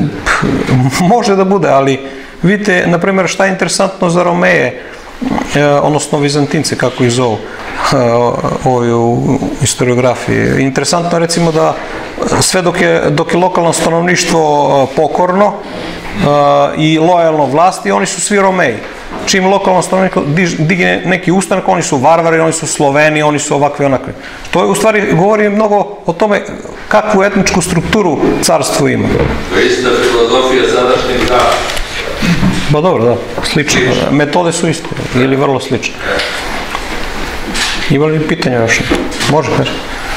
može da bude, ali vidite, na primjer, šta je interesantno za Romeje, odnosno Vizantince, kako ih zovu ovoj u historiografiji. Interesantno je recimo da sve dok je, dok je lokalno stanovništvo pokorno, i lojalno vlasti, oni su svi Romeji. Čim lokalno stanovništvo digne neki ustanak, oni su varvari, oni su Sloveni, oni su ovakvi onakvi. To je u stvari govori mnogo o tome kakvu etničku strukturu carstvo ima. To je ista filozofija sadašnjeg grada. Ba dobro, da, slično. Metode su iste ili vrlo slične. Ima li pitanja još? Može, kaži.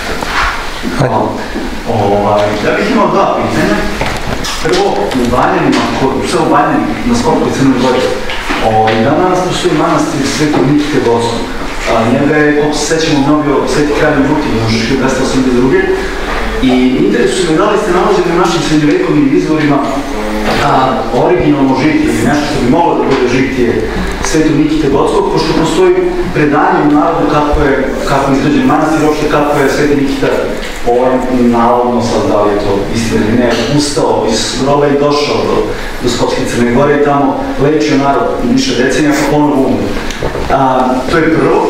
Ja bih imao dva pitanja. Prvo, u Banjanima, sve u Banjani, na skopu i Crnoj Gori, danas postoji manastir Svetog Nikite Goskog. Njega je, koliko se sećamo, obnovio Sveti kralj Vutin još hiljadu dvesta osamdeset druge. I interesu me da li ste nalazili u našim srednjovekovnim izvorima originalno žitije ili nešto što bi moglo da bude žitije Svetog Nikite Gockog, pošto postoji predanje u narodu kako je izgrađen manastir, uopšte kako je Sveti Nikita navodno, sad da li je to istina ili ne, ustao iz groba i došao do Skopske Crne Gore i tamo lečio narod više decenija pa ponovo umre. To je prvo.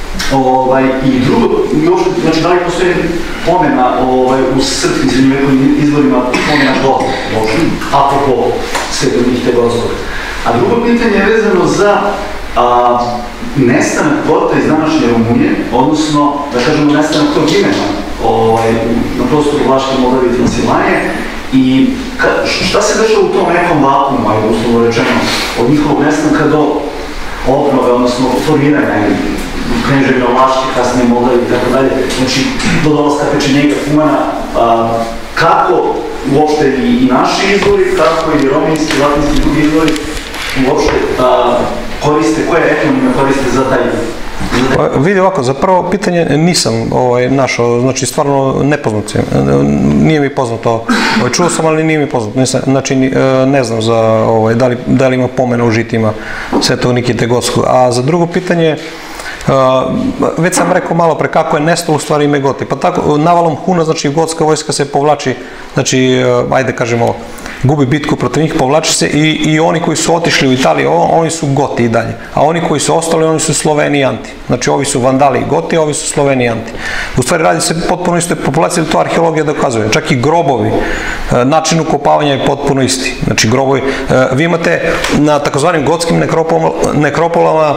I drugo, znači da li postoji pomena u srpskim srednjovekovnim izvorima pomena Gota, apropo Svetog Nikite Gockog. A drugo pitanje je vezano za nestanak Gota iz današnje Rumunije, odnosno, da kažemo, nestanak tog imena na prostoru Vlaške, Moldavije i Transilvanije. I šta se dešava u tom nekom vakuumu, ajde uslovno rečeno, od njihovog nestanka do obnove, odnosno formiranja Kneževina Vlaške, kasnije Moldavije i tako dalje, znači do dolaska pečenjega Kumana, kako uopšte i naši izvori, kako i rominski, latinski i drugi izvori uopšte koriste, koje etnonime koriste za taj? Vidi ovako, za prvo pitanje nisam našao, znači stvarno nepoznat je, nije mi poznato, čuo sam ali nije mi poznato, znači ne znam da li ima pomena u žitima Svetog Nikite Gockog. A za drugo pitanje, već sam rekao malo pre kako je nestalo u stvari ime Goti, pa tako navalom Huna, znači Gotska vojska se povlači, znači ajde kažemo gubi bitku protiv njih, povlači se i oni koji su otišli u Italiju, oni su Goti i dalje, a oni koji su ostali, oni su Sloveni i Anti, znači ovi su Vandali i Goti, a ovi su Sloveni i Anti. U stvari radi se potpuno istoj populaciji, to arheologija dokazuje, čak i grobovi, način ukopavanja je potpuno isti, znači grobovi, vi imate na takozvanim gotskim nekropolama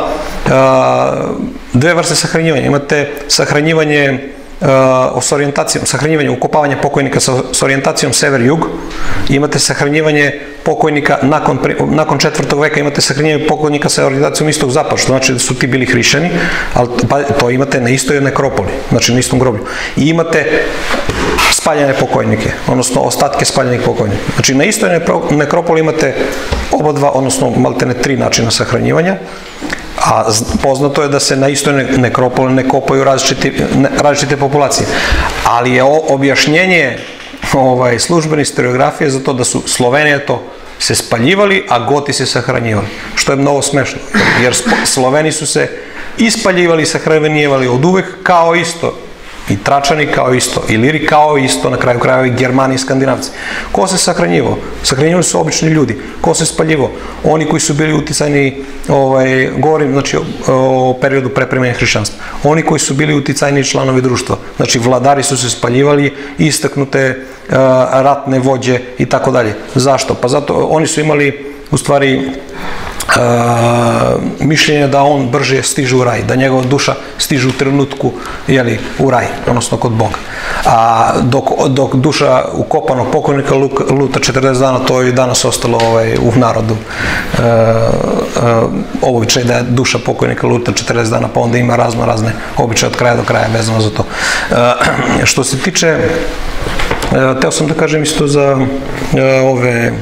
dve vrste sahranjivanja, imate sahranjivanje s orijentacijom, sahranjivanje ukopavanja pokojnika s orijentacijom sever-jug, imate sahranjivanje pokojnika nakon četvrtog veka, imate sahranjivanje pokojnika sa orijentacijom istog-zapad, što znači da su ti bili hrišćani, ali to imate na istoj nekropoli, znači na istom groblju. I imate spaljene pokojnike, odnosno ostatke spaljenih pokojnika. Znači na istoj nekropoli imate oba dva, odnosno maltene tri načina sahranjivanja, a poznato je da se na istoj nekropoli ne kopaju različite populacije. Ali je objašnjenje službene historiografije za to da su Sloveni se spaljivali, a Goti se sahranjivali. Što je mnogo smešno, jer Sloveni su se ispaljivali i sahranjivali od uvek kao isto. I Tračani kao isto, i Liri kao isto, na kraju krajeva i Germani i Skandinavci. Ko se sahranjivao? Sahranjivali su obični ljudi. Ko se spaljivao? Oni koji su bili uticajni, govorim znači o periodu prepremanja hrišćanstva, oni koji su bili uticajni članovi društva. Znači vladari su se spaljivali, istaknute ratne vođe i tako dalje. Zašto? Pa zato oni su imali u stvari mišljenje da on brže stiže u raj, da njegova duša stiže u trenutku u raj, odnosno kod Boga. A dok duša ukopanog pokojnika luta četrdeset dana, to je i danas ostalo u narodu običaj da je duša pokojnika luta četrdeset dana, pa onda ima razno razne običaje od kraja do kraja vezano za to. Što se tiče, teo sam da kažem isto za ove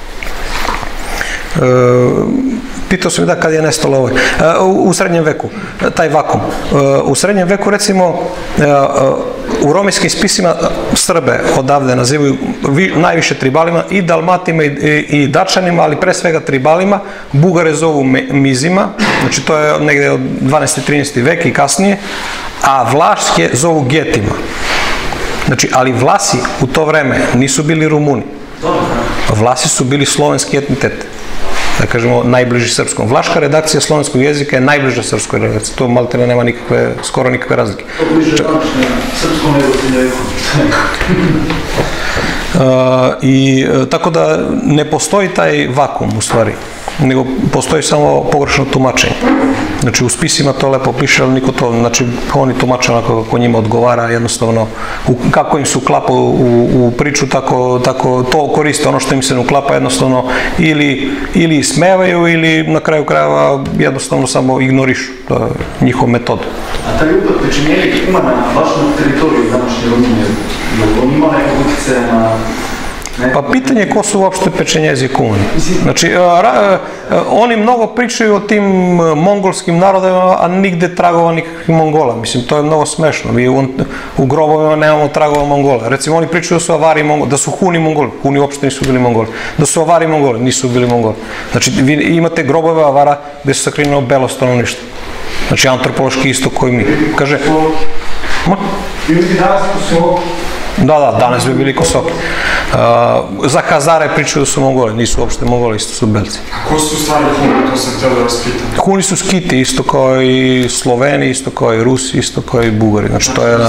pitao sam da kad je nestalo ovo u srednjem veku, taj vakum. U srednjem veku recimo u romijskim spisima Srbe odavde nazivaju najviše tribalima, i Dalmatima i Dačanima, ali pre svega tribalima. Bugare zovu mizima, znači to je negde od dvanaesti trinaesti vek i kasnije, a Vlaške zovu getima. Znači, ali Vlasi u to vreme nisu bili Rumuni. Vlasi su bili slovenski etnitet, da kažemo najbliži srpskom. Vlaška redakcija slovenskog jezika je najbliža srpskoj redakciji, to malo nema nikakve, skoro nikakve razlike. To bliže današnje srpskom nego srednjovekovnom. I tako da ne postoji taj vakum u stvari, nego postoji samo pogrešno tumačenje. Znači u spisima to lepo piše, ali niko to, znači oni tumače onako kako njima odgovara, jednostavno kako im se uklapa u, u priču, tako, tako to koriste, ono što im se ne uklapa jednostavno ili, ili smevaju ili na kraju krajeva jednostavno samo ignorišu, to je njihov metod. A taj upad pečenjeni ima na vašem teritoriju današnje Rumunije, je li on ima nekog utjecaja na... Pa pitanje je ko su uopšte pečenjezi kumani. Znači, ra, oni mnogo pričaju o tim mongolskim narodima, a nigde tragova nikakvih Mongola. Mislim, to je mnogo smešno. Mi u, u grobovima nemamo tragova Mongola. Recimo, oni pričaju da su Avari Mongoli, da su Huni Mongoli. Huni uopšte nisu bili Mongoli. Da su Avari Mongoli, nisu bili Mongoli. Znači, vi imate grobove Avara gde su sakrinjeno belo stanovništvo. Znači, antropološki isto koji mi. Kaže... Ma? Ili bi danas Kosovo? Da, da, danas bi bili Kosoki. Uh, za Hazare pričaju da su Mongoli, nisu uopšte Mongoli, isto su Belci. A ko su stvari Huni, to sam htio da vas pitam? Huni su Skiti, isto kao i Sloveni, isto kao i Rusi, isto kao i Bugari. Znači, to je na...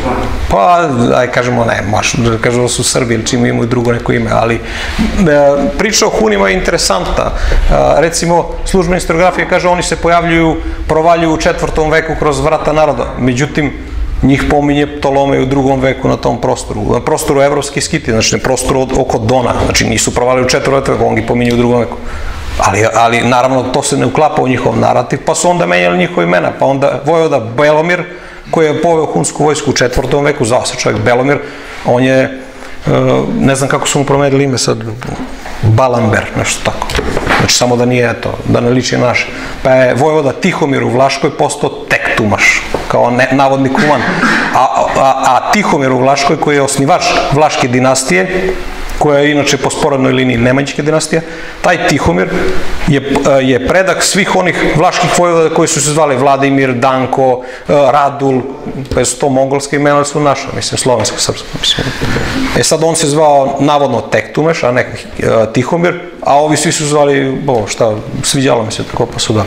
Pa, aj kažemo, ne, maš, kažemo da su Srbi ili čim imaju drugo neko ime, ali e, priča o Hunima je interesantna. E, recimo, službena historiografija kaže oni se pojavljuju, provaljuju u četvrtom veku kroz vrata naroda. Međutim, njih pominje Ptolomej u drugom veku na tom prostoru, na prostoru evropskih Skiti, znači na prostoru oko Dona, znači nisu provalili u četvrtom veku, on ih pominje u drugom veku. Ali, ali naravno to se ne uklapa u njihov narativ, pa su onda menjali njihove imena, pa onda vojvoda Belomir, koji je poveo hunsku vojsku u četvrtom veku, zvao se čovjek Belomir, on je, ne znam kako su mu promenili ime sad, Balamber, nešto tako. Znači samo da nije to, da ne liči naše. Pa je vojvoda Tihomir u Vlaškoj postao Tektumaš, kao ne, navodni kuman. A, a, a Tihomir u Vlaškoj, koji je osnivač Vlaške dinastije, koja je inače po sporednoj liniji Nemanjićke dinastije, taj Tihomir je, je predak svih onih vlaških vojvoda koji su se zvali Vladimir, Danko, Radul, pa su to mongolske imena, ali su naša, mislim, slovenska, srpska. Mislim. E sad on se zvao navodno Tektumeš, a ne Tihomir, a ovi svi su zvali, bo šta, sviđalo mi se tako, pa su da.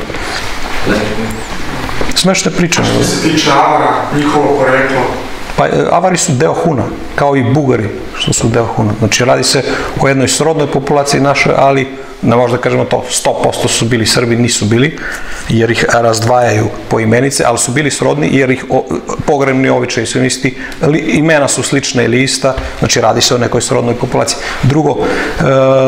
Smešne priče. Što se tiče Avara, njihovo poreklo? Pa Avari su deo Huna, kao i Bugari što su deo Huna. Znači radi se o jednoj srodnoj populaciji našoj, ali ne možda kažemo to, sto posto su bili Srbi, nisu bili, jer ih razdvajaju po imenice, ali su bili srodni jer ih o, pogrebni običaji su isti, li, imena su slične ili ista, znači radi se o nekoj srodnoj populaciji. Drugo, e,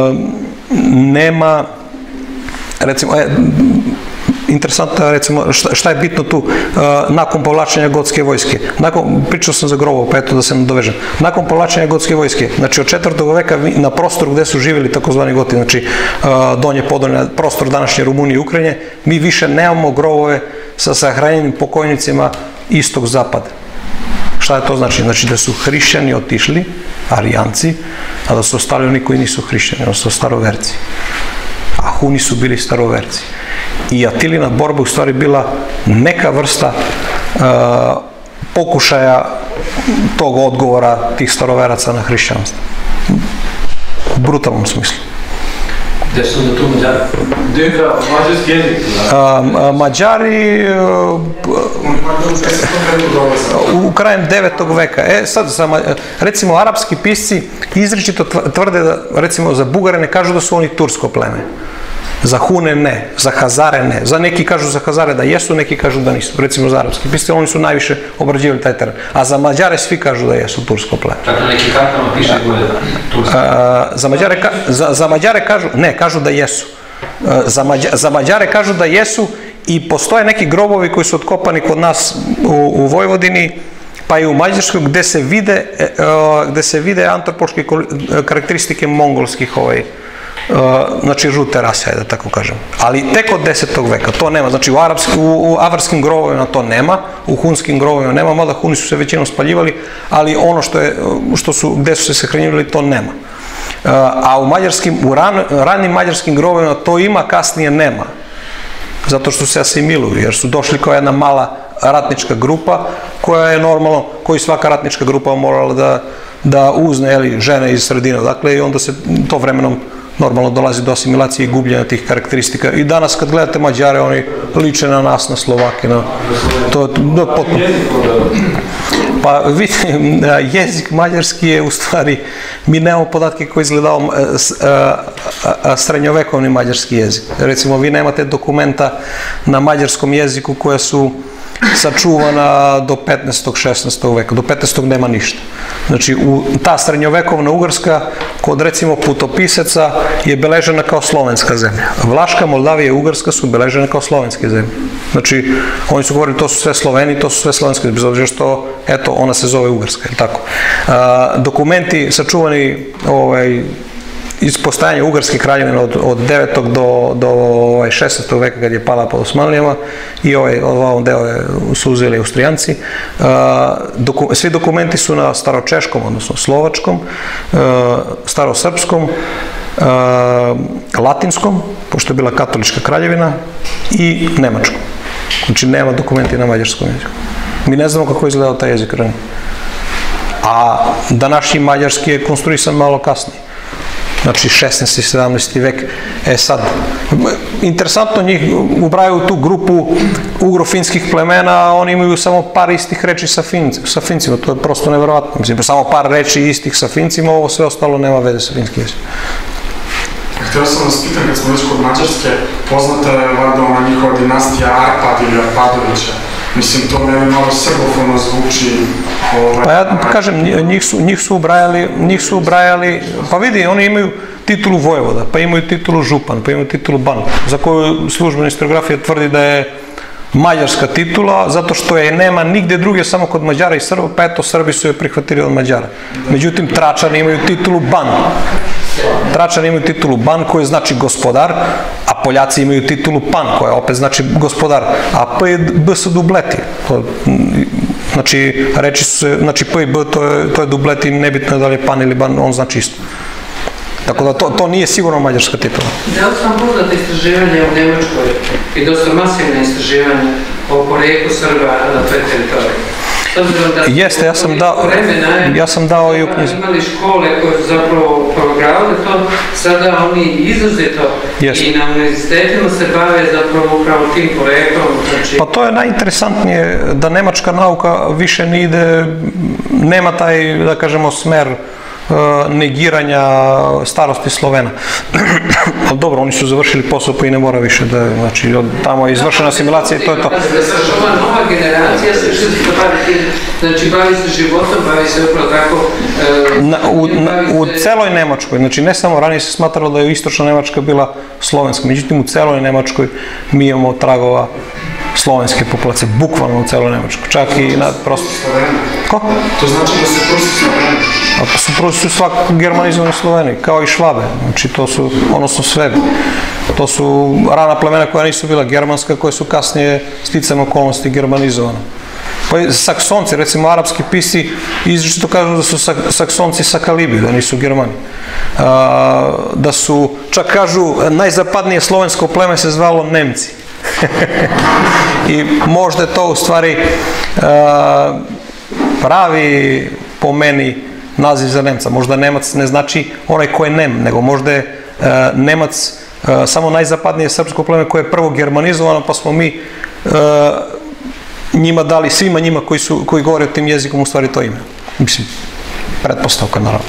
nema, recimo, e, interesantno, recimo, šta, šta je bitno tu, uh, nakon povlačenja Gotske vojske, nakon, pričao sam za Grobovo, pa eto da se nadovežem, nakon povlačenja Gotske vojske, znači od četvrtog veka na prostoru gde su živjeli takozvani Goti, znači uh, Donje Podolje, prostor današnje Rumunije i Ukrajine, mi više nemamo grobove sa sahranjenim pokojnicima istog-zapad. Šta je to znači? Znači da su hrišćani otišli, arijanci, a da su ostali oni koji nisu hrišćani, odnosno staroverci. A Huni su bili staroverci. I Atilina borba u stvari bila neka vrsta uh, pokušaja tog odgovora tih staroveraca na hrišćanstvo. U brutalnom smislu. Gde su onda tu Mađari? Gde je da mađarski jezik? Uh, Mađari uh, u krajem devetog veka. E, sad, za, recimo, arapski pisci izričito tvrde da, recimo, za Bugare ne kažu da su oni tursko pleme. Za Hune ne, za Hazare ne. Za neki kažu za Hazare da jesu, neki kažu da nisu. Recimo za arapski pisci, oni su najviše obrađivali taj teren. A za Mađare svi kažu da jesu tursko pleme. Čak na neki kartama piše gore tursko. Za Mađare, za, za Mađare kažu, ne, kažu da jesu. Za, Mađa, za Mađare kažu da jesu i postoje neki grobovi koji su otkopani kod nas u, u Vojvodini, pa i u Mađarskoj, gde se vide, gde se vide antropološke karakteristike mongolskih ovaj, znači žute rase, da tako kažem. Ali tek od desetog veka, to nema. Znači u, arapski, u, u avarskim grovovima to nema, u hunskim grovovima nema, mada Huni su se većinom spaljivali, ali ono što je, što su, gde su se sahranjivali, to nema. A u mađarskim, u ran, ranim mađarskim grovovima to ima, kasnije nema. Zato što se asimiluju, jer su došli kao jedna mala ratnička grupa, koja je normalno, koju svaka ratnička grupa morala da, da uzne, jeli, žene iz sredine, dakle, i onda se to vremenom normalno dolazi do asimilacije i gubljenja tih karakteristika. I danas kad gledate Mađare, oni liče na nas, na Slovake, na to, da, potpuno. Pa vidite, jezik mađarski je u stvari, mi nemamo podatke koji izgledao srednjovekovni mađarski jezik. Recimo, vi nemate dokumenta na mađarskom jeziku koja su sačuvana do petnaestog šesnaestog veka. Do petnaestog nema ništa. Znači, ta srednjovekovna Ugarska, kod recimo putopisaca, je beležena kao slovenska zemlja. Vlaška, Moldavija i Ugarska su beležene kao slovenske zemlje. Znači, oni su govorili to su sve Sloveni, to su sve slovenske, bez obzira što, eto, ona se zove Ugarska, je tako. Dokumenti sačuvani iz postajanja Ugarske kraljevine od devetog do šesnaestog veka kad je pala pod Osmanlijama i ovaj deo su uzeli Austrijanci. Svi dokumenti su na staročeškom, odnosno slovačkom, starosrpskom, latinskom, pošto je bila katolička kraljevina, i nemačkom. Znači nema dokumenti na mađarskom jeziku. Mi ne znamo kako je izgledao taj jezik ranije. A današnji mađarski je konstruisan malo kasnije. Znači šesnaesti i sedamnaesti vek. E sad, interesantno njih ubraju u tu grupu ugrofinskih plemena, a oni imaju samo par istih reči sa Fincima, to je prosto nevjerovatno. Mislim, samo par reči istih sa Fincima, ovo sve ostalo nema veze sa finskim jezikom. Htio sam vas pitan, kad smo već kod Mađarske, poznata je vada ona njihova dinastija Arpad ili Arpadovića. Mislim, to mene malo srbofono zvuči. Pa ja kažem, njih su ubrajali, njih su ubrajali, pa vidi, oni imaju titulu vojvoda, pa imaju titulu župan, pa imaju titulu ban, za koju službena historiografija tvrdi da je mađarska titula, zato što je nema nigde druge, samo kod Mađara i Srba, pa eto, Srbi su je prihvatili od Mađara. Međutim, Tračani imaju titulu ban. Tračani imaju titulu ban, koji znači gospodar, a Poljaci imaju titulu pan, koja opet znači gospodar, a P i B su dubleti. Znači, reči su se, znači P i B to je dubleti, nebitno je da li je pan ili ban, on znači isto. Tako da to nije sigurno mađarska titula. Da li sam poznata istraživanja u Nemačkoj i dosta masivne istraživanja o porijeklu Srba na toj teritoriji? Jeste, ja sam dao i u knjizi. Imali škole koje su zapravo programali to, sada oni izuzeto i na univerzitetima se bave zapravo upravo tim projektom. Pa to je najinteresantnije, da nemačka nauka više ne ide, nema taj, da kažemo, smer negiranja starosti Slovena. Ali dobro, oni su završili posao pa i ne mora više da, znači, tamo je izvršena asimilacija i to je to. Ova nova generacija se što se bavi, znači bavi se životom, bavi se upravo tako... U celoj Nemačkoj, znači ne samo ranije se smatralo da je istočna Nemačka bila slovenska, međutim u celoj Nemačkoj mi imamo tragova slovenske populacije, bukvalno u celoj Nemačkoj. Čak i na prosto... Ko? To znači da su prosto Sloveni? A to su prosto svak germanizovani Sloveni, kao i Švabe. Znači to su, odnosno Svebi. To su rana plemena koja nisu bila germanska, koje su kasnije sticajem okolnosti germanizovane. Pa Saksonci, recimo arapski pisci, izričito kažu da su Saksonci Sakalibi, da nisu Germani. Da su, čak kažu, najzapadnije slovensko pleme se zvalo Nemci. I možda je to u stvari pravi, po meni, naziv za Nemca. Možda Nemac ne znači onaj ko je Nem, nego možda je Nemac samo najzapadnije srpsko pleme koje je prvo germanizovano, pa smo mi njima dali, svima njima koji govore o tim jezikom, u stvari to ime. Mislim, pretpostavka, naravno.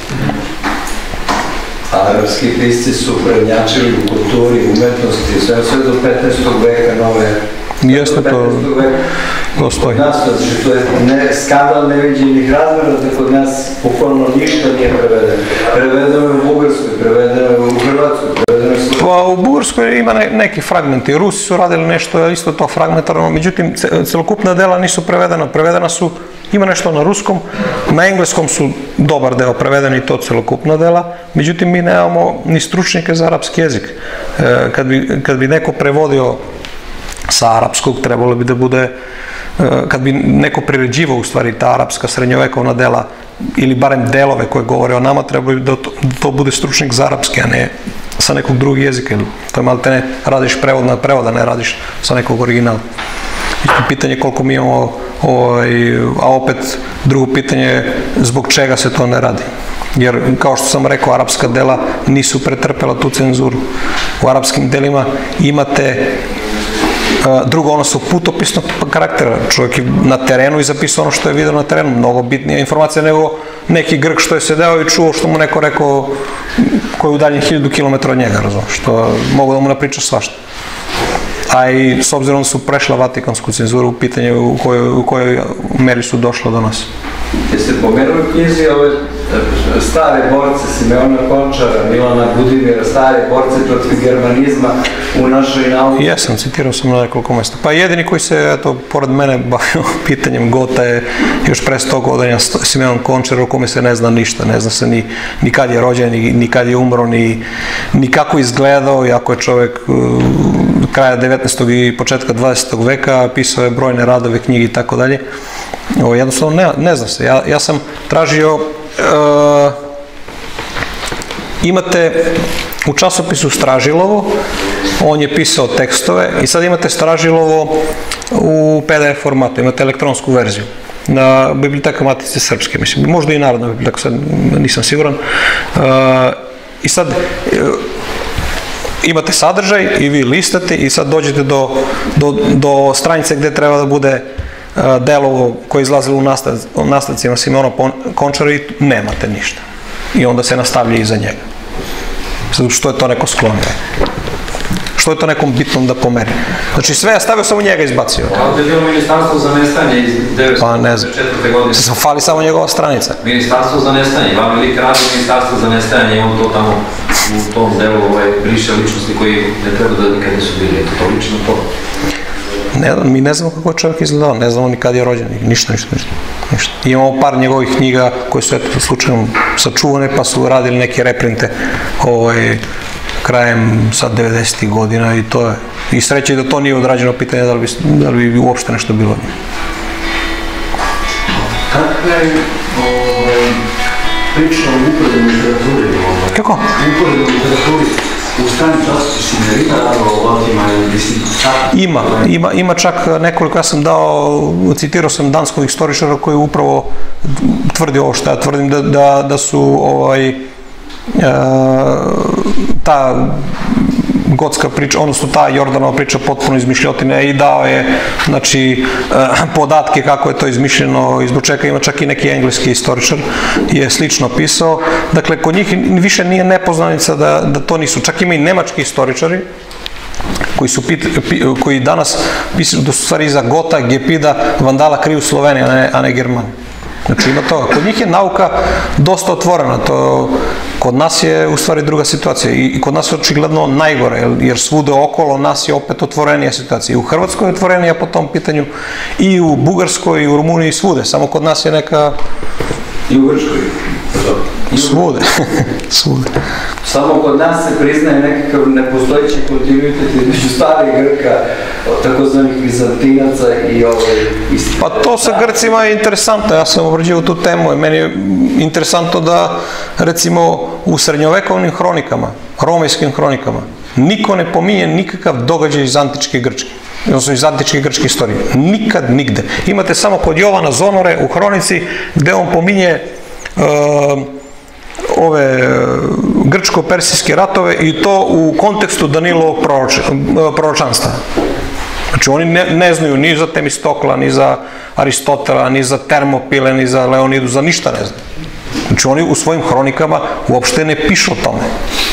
Arapski pisci su prednjačili u kulturi, umetnosti, sve do petnaestog veka, nove... Jeste, to stoji. Kod nas, znači, to je skandal neviđenih razmera, da kod nas bukvalno ništa nije prevedeno. Prevedeno je u Bugarskoj, prevedeno je u Hrvatskoj, prevedeno je u Sloveniji. U Bugarskoj ima neki fragmenti. Rusi su radili nešto isto to fragmentarno, međutim, celokupna dela nisu prevedena. Prevedena su, ima nešto na ruskom, na engleskom su dobar deo prevedeni, to celokupna dela, međutim, mi nemamo ni stručnjake za arapski jezik. Kad bi neko prevodio sa arapskog, trebalo bi da bude, kad bi neko priređivao u stvari ta arapska srednjovekovna dela ili barem delove koje govore o nama, trebalo bi da to bude stručnik za arapski, a ne sa nekog drugog jezika. To je malo te ne radiš prevod na prevoda, ne radiš sa nekog originala. Pitanje koliko mi imamo, a opet drugo pitanje je zbog čega se to ne radi. Jer, kao što sam rekao, arapska dela nisu pretrpela tu cenzuru. U arapskim delima imate drugo, ono su putopisnog karaktera. Čovjek je na terenu i zapisao ono što je vidio na terenu. Mnogo bitnija informacija nego neki Grk što je sedeo i čuo što mu neko rekao koji je udaljen hiljadu kilometra od njega, razumiješ, što mogu da mu napriča svašta. A i s obzirom da su prešla vatikansku cenzuru u pitanje u kojoj, u kojoj meri su došla do nas. Jeste pomenuli u knjizi ove stare borce Simeona Končara, Milana Budimira, stare borce protiv germanizma u našoj nauci? Jesam, citirao sam na nekoliko mjesta. Pa jedini koji se, eto, pored mene bavio pitanjem Gota je još pre sto godina Simeon Končar, o kome se ne zna ništa. Ne zna se ni, ni kad je rođen, ni, ni kad je umro, ni, ni kako izgledao, iako je čovjek uh, kraja devetnaestog i početka dvadesetog veka, pisao je brojne radove, knjige i tako dalje. O, jednostavno ne, ne zna se. Ja, ja sam tražio, uh, imate u časopisu Stražilovo, on je pisao tekstove i sad imate Stražilovo u P D F formatu, imate elektronsku verziju na Biblioteka Matice Srpske, mislim, možda i Narodna biblioteka, sad nisam siguran. Uh, I sad uh, imate sadržaj i vi listate i sad dođete do, do, do stranice gde treba da bude delo koje je izlazilo u nastavcima Simeona Končara i nemate ništa. I onda se nastavlja iza njega. Što je to neko sklonio? Što je to nekom bitnom da pomeri? Znači sve je stavio, samo njega izbacio. Ovdje je bilo Ministarstvo za nestanje iz devetsto pedeset četvrte godine. Fali samo njegova stranica. Ministarstvo za nestanje. Vam je lik radi Ministarstvo za nestanje i on to tamo u tom delu briše ličnosti koji ne treba da nikad nisu bili. Je to lično to? Ne, mi ne znamo kako je čovjek izgledao, ne znamo ni kad je rođen, ništa, ništa, ništa, ništa. Imamo par njegovih knjiga koje su eto slučajno sačuvane pa su radili neke reprinte ovaj, krajem sad devedesetih godina i to je. I sreće je da to nije odrađeno pitanje da li bi, da li bi uopšte nešto bilo od njih. Kakva je ovaj, priča o uporednoj literaturi? Kako? Uporednoj literaturi. U stranim časopisima je ima o Latima ili disciplina? Ima, ima, ima čak nekoliko, ja sam dao, citirao sam danskog istoričara koji upravo tvrdi ovo što ja tvrdim, da, da, da su ovaj, e, ta gotska priča, odnosno ta Jordanova priča potpuno izmišljotine i dao je, znači, podatke kako je to izmišljeno, izbog čega ima čak i neki engleski istoričar je slično pisao. Dakle, kod njih više nije nepoznanica da, da to nisu. Čak ima i nemački istoričari koji, su pit, koji danas pisaju da su stvari iza Gota, Gepida, Vandala kriju Slovenije, a ne, a ne Germanije. Znači ima toga. Kod njih je nauka dosta otvorena. To, kod nas je u stvari druga situacija. I, i kod nas je očigledno najgore, jer, jer svude okolo nas je opet otvorenija situacija. I u Hrvatskoj je otvorenija po tom pitanju, i u Bugarskoj, i u Rumuniji, i svude. Samo kod nas je neka... I u Grčkoj. Svude. Svude. Samo kod nas se priznaje nekakav nepostojeći kontinuitet između starih Grka, takozvanih Vizantinaca i ovaj... Pa to sa Grcima je interesantno, ja sam obrađio tu temu i meni je interesantno da, recimo, u srednjovekovnim hronikama, romejskim hronikama, niko ne pominje nikakav događaj iz antičke Grčke, odnosno iz antičke grčke istorije. Nikad, nigde. Imate samo kod Jovana Zonore u hronici gde on pominje uh, ove grčko-persijske ratove i to u kontekstu Danilovog proročanstva. Znači oni ne, ne znaju ni za Temistokla, ni za Aristotela, ni za Termopile, ni za Leonidu, za ništa ne znaju. Znači oni u svojim hronikama uopšte ne pišu o tome.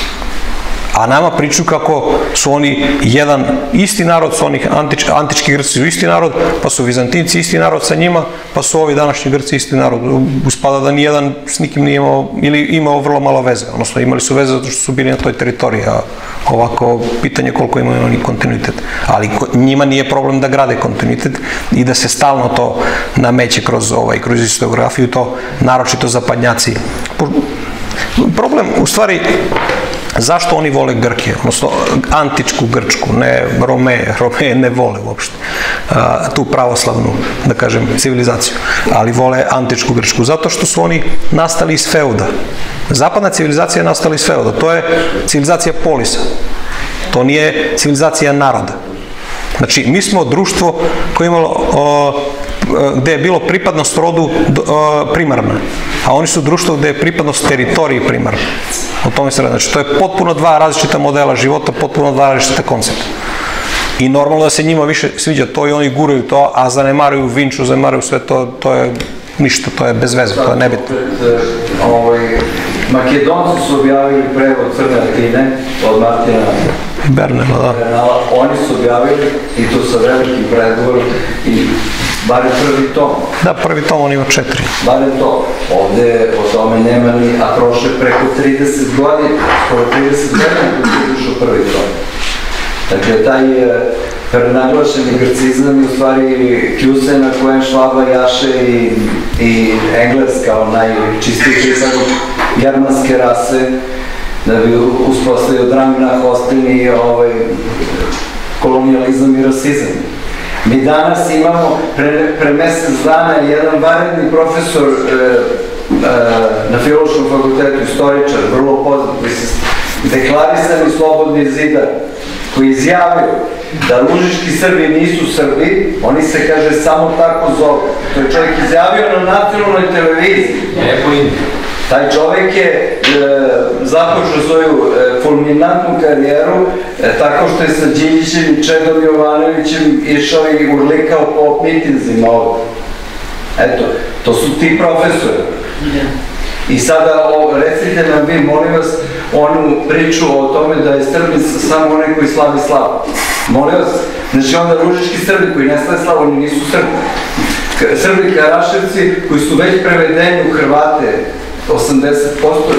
A nama priču kako su oni jedan isti narod, su oni antič, antički Grci su isti narod, pa su Vizantinci isti narod sa njima, pa su ovi današnji Grci isti narod. Uspada da nijedan s nikim nije imao, ili imao vrlo malo veze, odnosno imali su veze zato što su bili na toj teritoriji, a ovako pitanje koliko imaju oni kontinuitet. Ali njima nije problem da grade kontinuitet i da se stalno to nameće kroz, ovaj, kroz historiografiju, to naročito zapadnjaci. Problem, u stvari, zašto oni vole Grke, odnosno antičku Grčku, ne Romeje, Romeje ne vole uopšte a, tu pravoslavnu, da kažem, civilizaciju, ali vole antičku Grčku, zato što su oni nastali iz feuda. Zapadna civilizacija je nastala iz feuda, to je civilizacija polisa, to nije civilizacija naroda. Znači, mi smo društvo koje je imalo o, gde je bilo pripadnost rodu primarna, a oni su društvo gde je pripadnost teritoriji primarna. O tome se radi. Znači, to je potpuno dva različita modela života, potpuno dva različita koncepta. I normalno da se njima više sviđa to i oni guraju to, a zanemaruju Vinču, zanemaruju sve to, to je ništa, to je bez veze, to je nebitno. Makedonci su objavili prevod Crne Atine od Martina Bernala, da. Oni su objavili i to sa velikim predgovorom i barem prvi tom. Da, prvi tom on ima četiri. Barem to. Ovde o tome nema ni, a prošle preko trideset godina, skoro trideset godina kako je ušao prvi tom. Dakle, taj prenaglašeni grcizam je u stvari kljuse na kojem Švaba jaše i Engles kao najčistiji pripadnik germanske rase, da bi uspostavio Dramina, Hostin i kolonijalizam i rasizam. Mi danas imamo pre mesec dana jedan vanredni profesor na Filološkom fakultetu, istoričar, vrlo poznat, deklarisani slobodni zidar, koji izjavio da lužički Srbi nisu Srbi, oni se, kaže, samo tako zove. To je čovjek izjavio na nacionalnoj televiziji. Taj čovjek je započeo svoju fulminantnu karijeru tako što je sa Đinđićem i Čedom Jovanovićem išao i urlikao po mitinzima ovdje. Eto, to su ti profesori. I sada recite nam vi, molim vas, onu priču o tome da je Srbi samo onaj koji slavi slavu. Molim vas, znači onda lužički Srbi koji ne slave slavu, oni nisu Srbi. Srbi Karaševci koji su već prevedeni u Hrvate, osamdeset posto,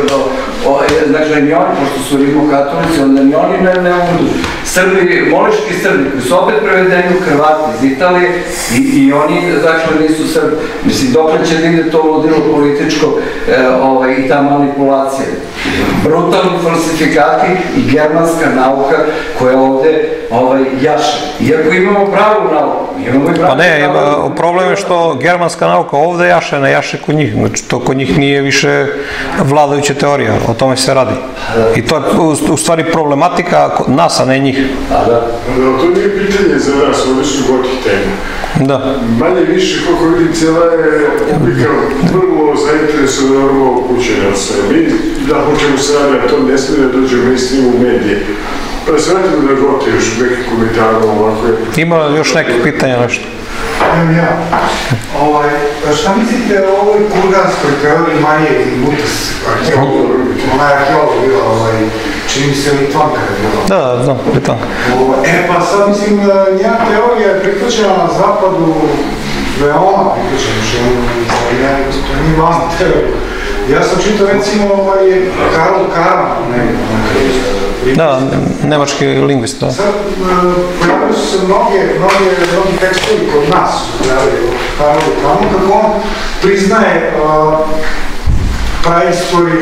znači ni oni, pošto su rimokatolici, onda ni oni ne mogu. Srbi, moliški Srbi koji su opet prevedeni u Hrvate iz Italije i oni, dakle, nisu Srbi. Mislim, dokle će da ide to ludilo političko i ta manipulacija. Brutalni falsifikati i germanska nauka koja ovde jaše. Iako imamo pravu nauku, imamo i pravu nauku. Pa ne, problem je što germanska nauka ovde jaše, ne jaše kod njih. Znači, to kod njih nije više vladajuća teorija, o tome se radi. I to je u stvari problematika nas, a ne njih. Da, to nije pitanje za nas, ovdje su gotih tema. Da. Manje više, koliko vidim, cijela je publika vrlo zainteresovana, vrlo upućena sve. Mi, da hoćemo se radi, a to ne smije da dođe u mainstream u medije. Pa da se vratimo da gote još nekih komentara ovako. Ima još nekih pitanja, nešto? Evo ja. Šta mislite o ovoj kurganskoj teoriji Marije Gimbutas? Ona je arheolog bila, čini mi se Litvanka je bila. Da, da, znam, Litvanka. E pa sad mislim, njena teorija je prihvaćena na zapadu, veoma prihvaćena, što je nije važna teorija. Ja sam čitao recimo Karl Karam, da, nemački lingvist, da. Sad, pojavili su se mnogi tekstovi kod nas, Karl Karam, kako on priznaje praistoriju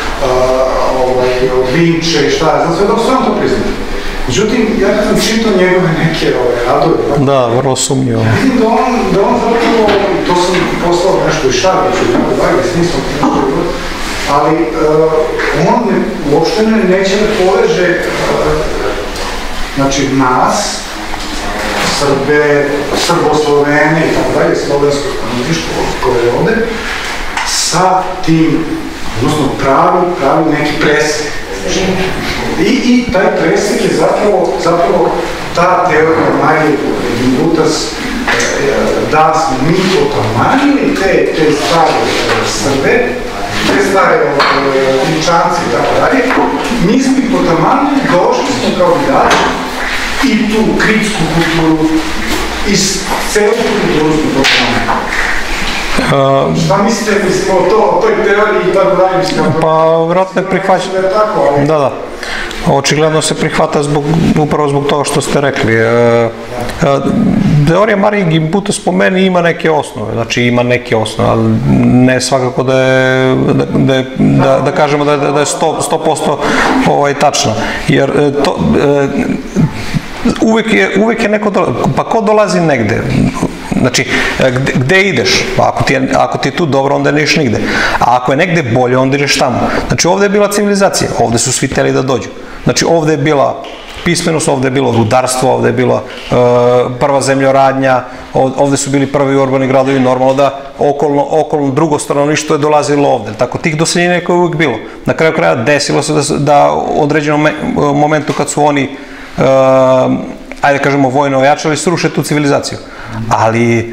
od Vinče i šta je, znam sve da sve on to priznaje. Međutim, ja kad sam čitao njegove neke radove... Da, vrlo sumnjivo. Vidim da on zapravo, to sam poslao nešto i Šarviću, s njim sam pričao, ali on uopšte neće da poveže znači nas, Srbe, Srbo-Slovene i tako dalje, slovensko stanovništvo koje je ovde, sa tim, odnosno pravi, pravi neki presek. I taj presek je zapravo ta teorija Marije Gimbutas da smo mi otamanili te stare Srbe, te stare Vinčanci i tako dalje, mi smo ih otamanili, došli smo kao vidali i tu kritsku kulturu i celu kulturu smo otamanili. Šta mislite, mislim, o toj teoriji i tako dalje, mislim? Pa, vjerojatno je prihvaćeno. Da, da. Očigledno se prihvata upravo zbog toga što ste rekli. Teorija Marije Gimbutas po meni ima neke osnove, znači ima neke osnove, ali ne svakako da je, da kažemo da je sto posto tačna. Jer to, uvijek je neko, pa ko dolazi negde? Znači, gde ideš? Ako ti je tu dobro, onda ne ideš nigde. A ako je negde bolje, onda ideš tamo. Znači, ovde je bila civilizacija. Ovde su svi teli da dođu. Znači, ovde je bila pismenost, ovde je bilo rudarstvo, ovde je bilo prva zemljoradnja, ovde su bili prvi urbani gradovi, normalno da okolno drugo stanovništvo je dolazilo ovde. Tako, tih doseljenja je uvijek bilo. Na kraju kraja desilo se da u određenom momentu kad su oni, ajde kažemo, vojno ojačali, sruše tu civilizaciju. Ali,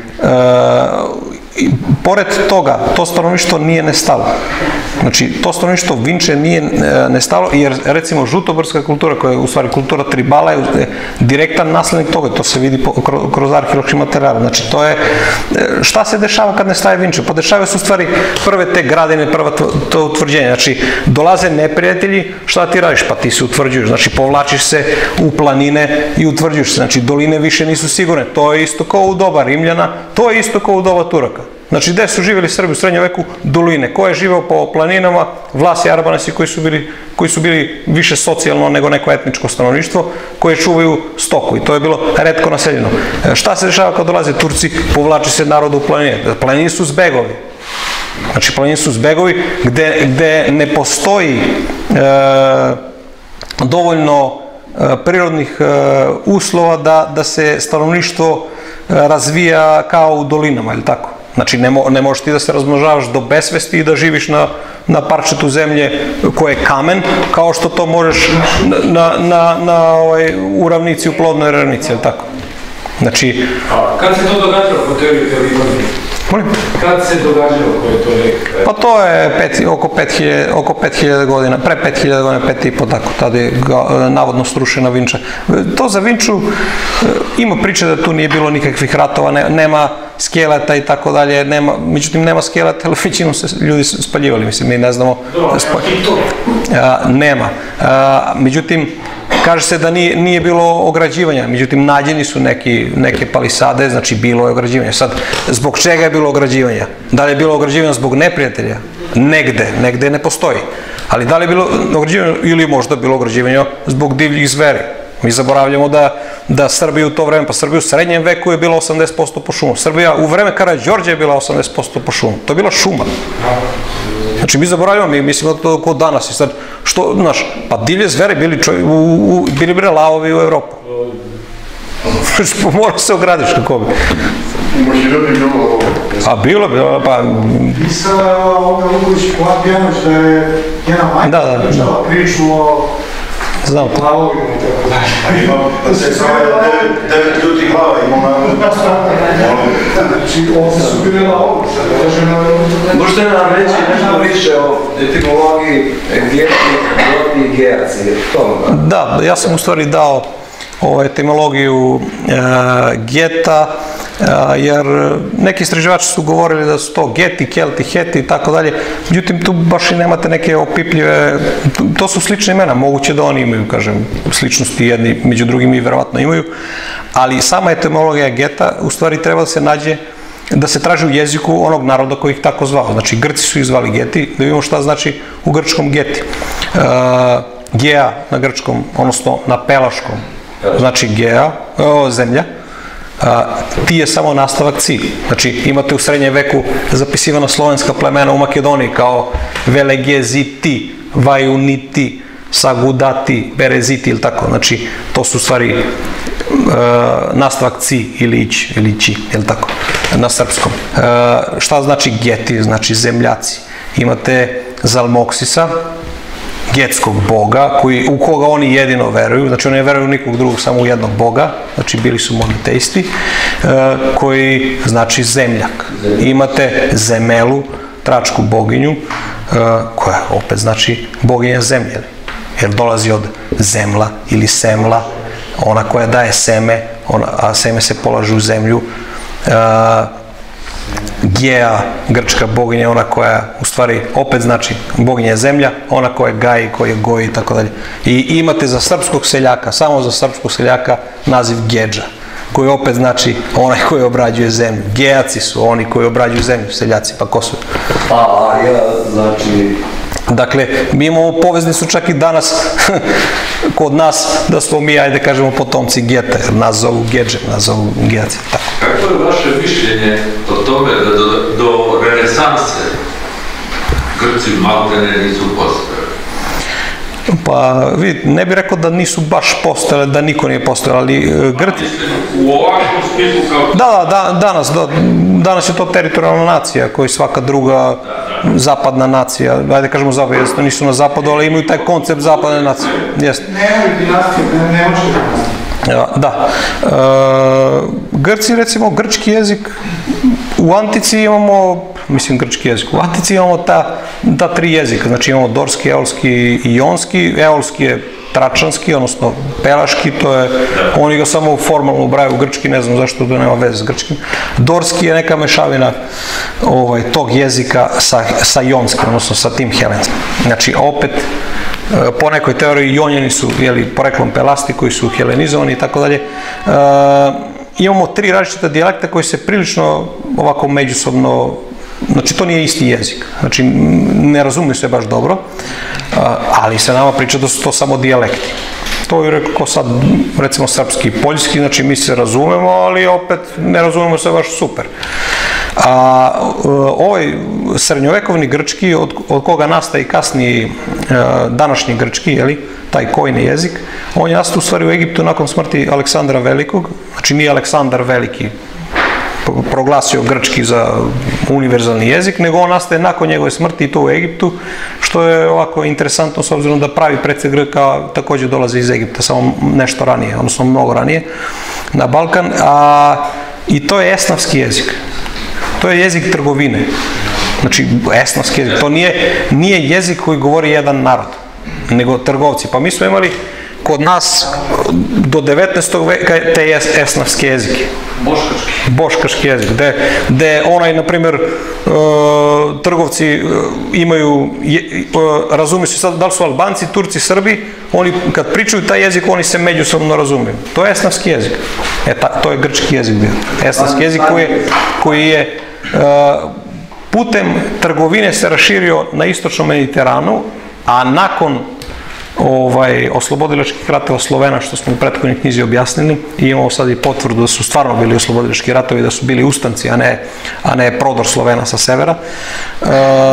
pored toga, to stanovništvo nije nestalo. Znači, to stanovništvo Vinče nije nestalo, jer recimo žutoborska kultura, koja je u stvari kultura tribala, je direktan naslednik toga, to se vidi kroz arheološki materijal. Znači, to je, šta se dešava kad nestaje Vinče? Pa dešavaju se u stvari prve te gradine, prva to utvrđenje. Znači, dolaze neprijatelji, šta ti radiš? Pa ti se utvrđuješ, znači, povlačiš se u planine i utvrđuješ se. Znači, doline više nisu sigurne. To je isto kao u doba Rimljana, to je isto kao u doba Turaka. Znači, gde su živjeli Srbi u srednjem veku? Doline. Ko je živeo po planinama? Vlasi Arabanasi koji su bili više socijalno nego neko etničko stanovništvo, koje čuvaju stoku i to je bilo retko naseljeno. Šta se dešava kad dolaze Turci? Povlači se narod u planine. Planini su zbegovi. Znači, planini su zbegovi gde ne postoji dovoljno prirodnih uslova da se stanovništvo razvija kao u dolinama, ili tako? Znači, ne možeš ti da se razmnožavaš do besvesti i da živiš na parčetu zemlje koje je kamen, kao što to možeš u ravnici, u plodnoj ravnici, ili tako? Znači... Kad se to događalo po teoriji Teoribandi? Molim? Kad se događalo koje to je? Pa to je oko pet hiljada godina, pre pet hiljada godina, pet i po, tako, tada je navodno srušena Vinča. To za Vinču ima priče da tu nije bilo nikakvih ratova, nema skeleta i tako dalje, međutim nema skeleta, ali većinom se ljudi spaljivali, mislim, mi ne znamo... Nema. Međutim, kaže se da nije bilo ograđivanja, međutim, nađeni su neke palisade, znači bilo je ograđivanja. Sad, zbog čega je bilo ograđivanja? Da li je bilo ograđivanja zbog neprijatelja? Negde, negde ne postoji. Ali da li je bilo ograđivanja ili možda bilo ograđivanja zbog divljih zveri? Mi zaboravljamo da Srbija u to vreme, pa Srbija u srednjem veku je bila osamdeset posto po šumu. Srbija u vreme Karađorđa je bila osamdeset posto po šumu. To je bila šuma. Znači, mi zaboravljamo, mi mislimo da to kod danas. I sad, što, znaš, pa divlje zvere bili bili bre lavovi u Evropu. Mora se ogradiš kako bi. Ima hiljadi bilo... A bilo bi, pa... Pisala je Olga Luković Pjanović da je njena majka pričala priču o lavovima i tako dalje. Ima, da se zove devet ljutih glava ima na... Znači, ovdje su bili lavovi. Možete nam reći nešto više o etimologiji geti i gejaci? Da, ja sam u stvari dao etimologiju geta, jer neki istraživači su govorili da su to geti, kelti, heti i tako dalje, međutim tu baš i nemate neke opipljive, to su slične imena, moguće da oni imaju, kažem, sličnosti jedni među drugim i verovatno imaju, ali sama etimologija geta u stvari treba da se nađe, da se traži u jeziku onog naroda koji ih tako zvao. Znači, Grci su ih zvali geti, da vidimo šta znači u grčkom geti. Gea na grčkom, odnosno na pelaškom, znači gea, zemlja, ti je samo nastavak ci. Znači, imate u srednjem veku zapisivana slovenska plemena u Makedoniji kao velegeziti, vajuniti, sagudati, bereziti ili tako. Znači, to su stvari nastavak ci ili ić, ili ći, ili tako, na srpskom. Šta znači geti? Znači zemljaci. Imate Zalmoksisa, getskog boga, u koga oni jedino veruju, znači oni ne veruju nikog drugog, samo u jednog boga, znači bili su monoteisti, koji znači zemljak. Imate Zemelu, tračku boginju, koja opet znači boginja zemlje, jer dolazi od zemla ili semla, ona koja daje seme, a seme se polaže u zemlju. Gea, grčka boginja, ona koja u stvari opet znači boginja zemlja, ona koja gaji, koja goji i tako dalje. I imate za srpskog seljaka, samo za srpskog seljaka naziv Gedža, koji opet znači onaj koji obrađuje zemlju. Gejaci su oni koji obrađuju zemlju, seljaci, pa ko su? A, ja, znači... Dakle, mi imamo poveznicu čak i danas kod nas da smo mi, ajde kažemo, potomci Geta, jer nas zovu Gedžem, nas zovu Gejaci. Kako je vaše mišljenje o tome da do renesanse Grci maltene nisu postojali? Pa, vidite, ne bih rekao da nisu baš postojale, da niko nije postojala, ali Grci... U ovakvom smislu kao... Da, da, danas, danas je to teritorijalna nacija, koji svaka druga zapadna nacija, ajde kažemo zapad, to nisu na zapadu, ali imaju taj koncept zapadne nacije. Nemaju dinastije, ne može dinastije. Da. Grci, recimo, grčki jezik, u antici imamo, mislim grčki jezik, u antici imamo ta, ta tri jezika, znači imamo dorski, eolski i jonski. Eolski je tračanski, odnosno pelaški, to je, oni ga samo formalno ubraju u grčki, ne znam zašto to nema veze s grčkim. Dorski je neka mešavina ovaj, tog jezika sa, sa jonskim, odnosno sa tim helenskim. Znači, opet, po nekoj teoriji jonjeni su, jeli, poreklom pelasti koji su helenizovani i tako dalje. Imamo tri različita dijalekta koji se prilično ovako međusobno, znači to nije isti jezik, znači ne razumiju se baš dobro, ali se nama priča da su to samo dijalekti. To je rekao sad, recimo srpski i poljski, znači mi se razumemo, ali opet ne razumemo se baš super. A ovaj srednjovekovni grčki, od, od koga nastaje kasniji današnji grčki, jeli, taj kojni jezik, on je nastao u stvari u Egiptu nakon smrti Aleksandra Velikog, znači nije Aleksandar Veliki proglasio grčki za univerzalni jezik, nego on nastaje nakon njegove smrti i to u Egiptu, što je ovako interesantno s obzirom da pravi predsjed Grka također dolazi iz Egipta, samo nešto ranije, odnosno mnogo ranije, na Balkan, a i to je esnavski jezik. To je jezik trgovine. Znači, esnavski jezik. To nije, nije jezik koji govori jedan narod, nego trgovci. Pa mi smo imali kod nas do devetnaestog veka te esnavske jezike. Boškački. Boškački jezik, gde onaj, na primjer, trgovci imaju, razumiju se sad, da li su Albanci, Turci, Srbi, oni kad pričaju taj jezik, oni se međusobno razumiju. To je esnavski jezik. E, to je grčki jezik bio. Esnavski jezik koji je putem trgovine se raširio na istočnom Mediteranu, a nakon ovaj, oslobodilačkih ratova Slovena, što smo u prethodnoj knjizi objasnili, i imamo sad i potvrdu da su stvarno bili oslobodilački ratovi, da su bili ustanci, a ne, a ne prodor Slovena sa severa. E,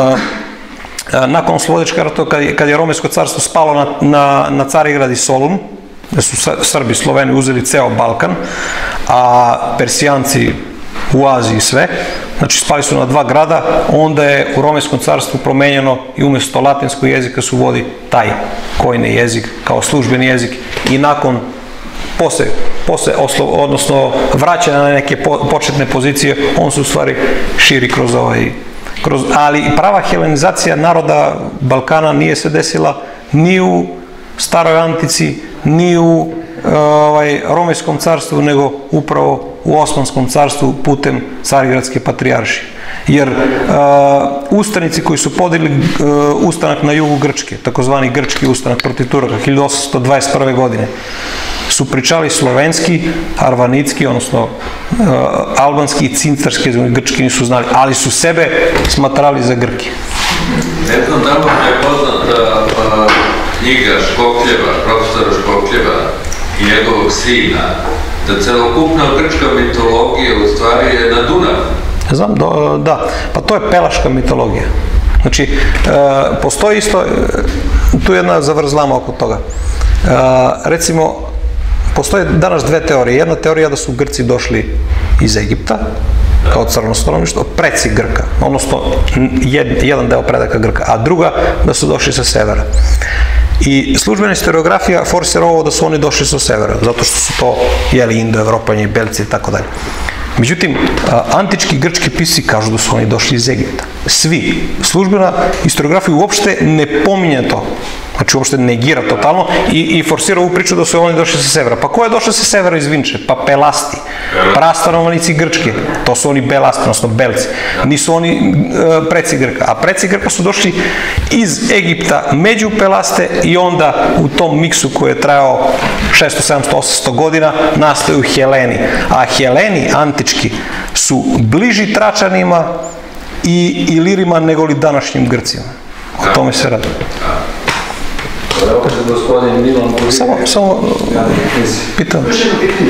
nakon oslobodilačkih ratova, kad je, kad je Romejsko carstvo spalo na, na, na Carigrad i Solun, da su Srbi, Sloveni uzeli ceo Balkan, a Persijanci u Aziji sve, znači spali su na dva grada, onda je u Romejskom carstvu promenjeno i umjesto latinskog jezika su vodi taj kojni jezik kao službeni jezik i nakon posle, posle oslo, odnosno vraćanja na neke po, početne pozicije, on se u stvari širi kroz ovaj, kroz, ali prava helenizacija naroda Balkana nije se desila ni u staroj antici, ni u ovaj, Romejskom carstvu, nego upravo u Osmanskom carstvu putem Carigradske patrijaršije. Jer uh, ustanici koji su podigli uh, ustanak na jugu Grčke, takozvani grčki ustanak protiv Turaka hiljadu osamsto dvadeset prve. godine, su pričali slovenski, arvanitski, odnosno uh, albanski i cincarski, grčki nisu znali, ali su sebe smatrali za Grke. Ne znam da vam je poznata uh, knjiga Škokljeva, profesora Škokljeva i njegovog sina, da celokupna grčka mitologija u stvari je na Dunavu. Znam, do, da, pa to je pelaška mitologija. Znači, e, postoji isto, tu je jedna zavrzlama oko toga. E, recimo, postoje danas dve teorije. Jedna teorija da su Grci došli iz Egipta, kao crno stanovništvo, preci Grka, odnosno jed, jedan deo predaka Grka, a druga da su došli sa severa. I službena historiografija forsira ovo da su oni došli sa severa, zato što su to, jeli, Indo-Evropanje, Belci i tako dalje. Međutim, antički grčki pisci kažu da su oni došli iz Egipta. Svi. Službena historiografija uopšte ne pominje to. Znači, uopšte negira totalno i, i forsira ovu priču da su oni došli sa severa. Pa ko je došao sa severa iz Vinče? Pa Pelasti. Prastanovnici Grčke. To su oni Belasti, odnosno Belci. Nisu oni uh, preci Grka. A preci Grka su došli iz Egipta među Pelaste i onda u tom miksu koji je trajao šesto, sedamsto, osamsto godina nastaju Heleni. A Heleni, antički, su bliži Tračanima i Ilirima nego li današnjim Grcima. O tome se radi. Samo, samo, pitam. Još jedno pitanje.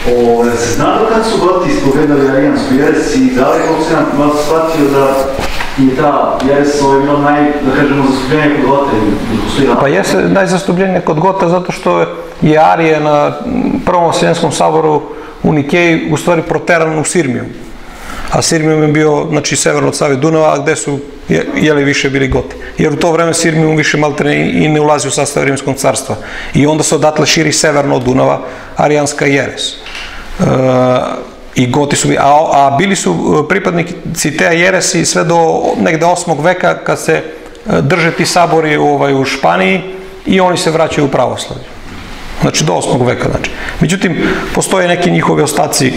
Zna li kad su Goti ispovedali arijansku jeres i da li kako se nam shvatio da i ta Jeresova je bila naj, da kažemo, zastupljenija kod Gota. Pa jeste najzastupljenija kod Gota zato što je Arije na Prvom Vaseljenskom saboru u Nikeji u stvari proteran u Sirmiju. A Sirmijum je bio, znači, severno od Save Dunava, gde su, jeli, više bili Goti. Jer u to vreme Sirmijum više maltene i ne ulazi u sastav Rimskog carstva. I onda se odatle širi severno od Dunava arijanska Jeres. I Goti su, a bili su pripadnici te Jeresi sve do negde osmog veka kad se drže ti sabori u Španiji i oni se vraćaju u pravoslavlje. Znači do osmog veka. Međutim, postoje neki njihovi ostaci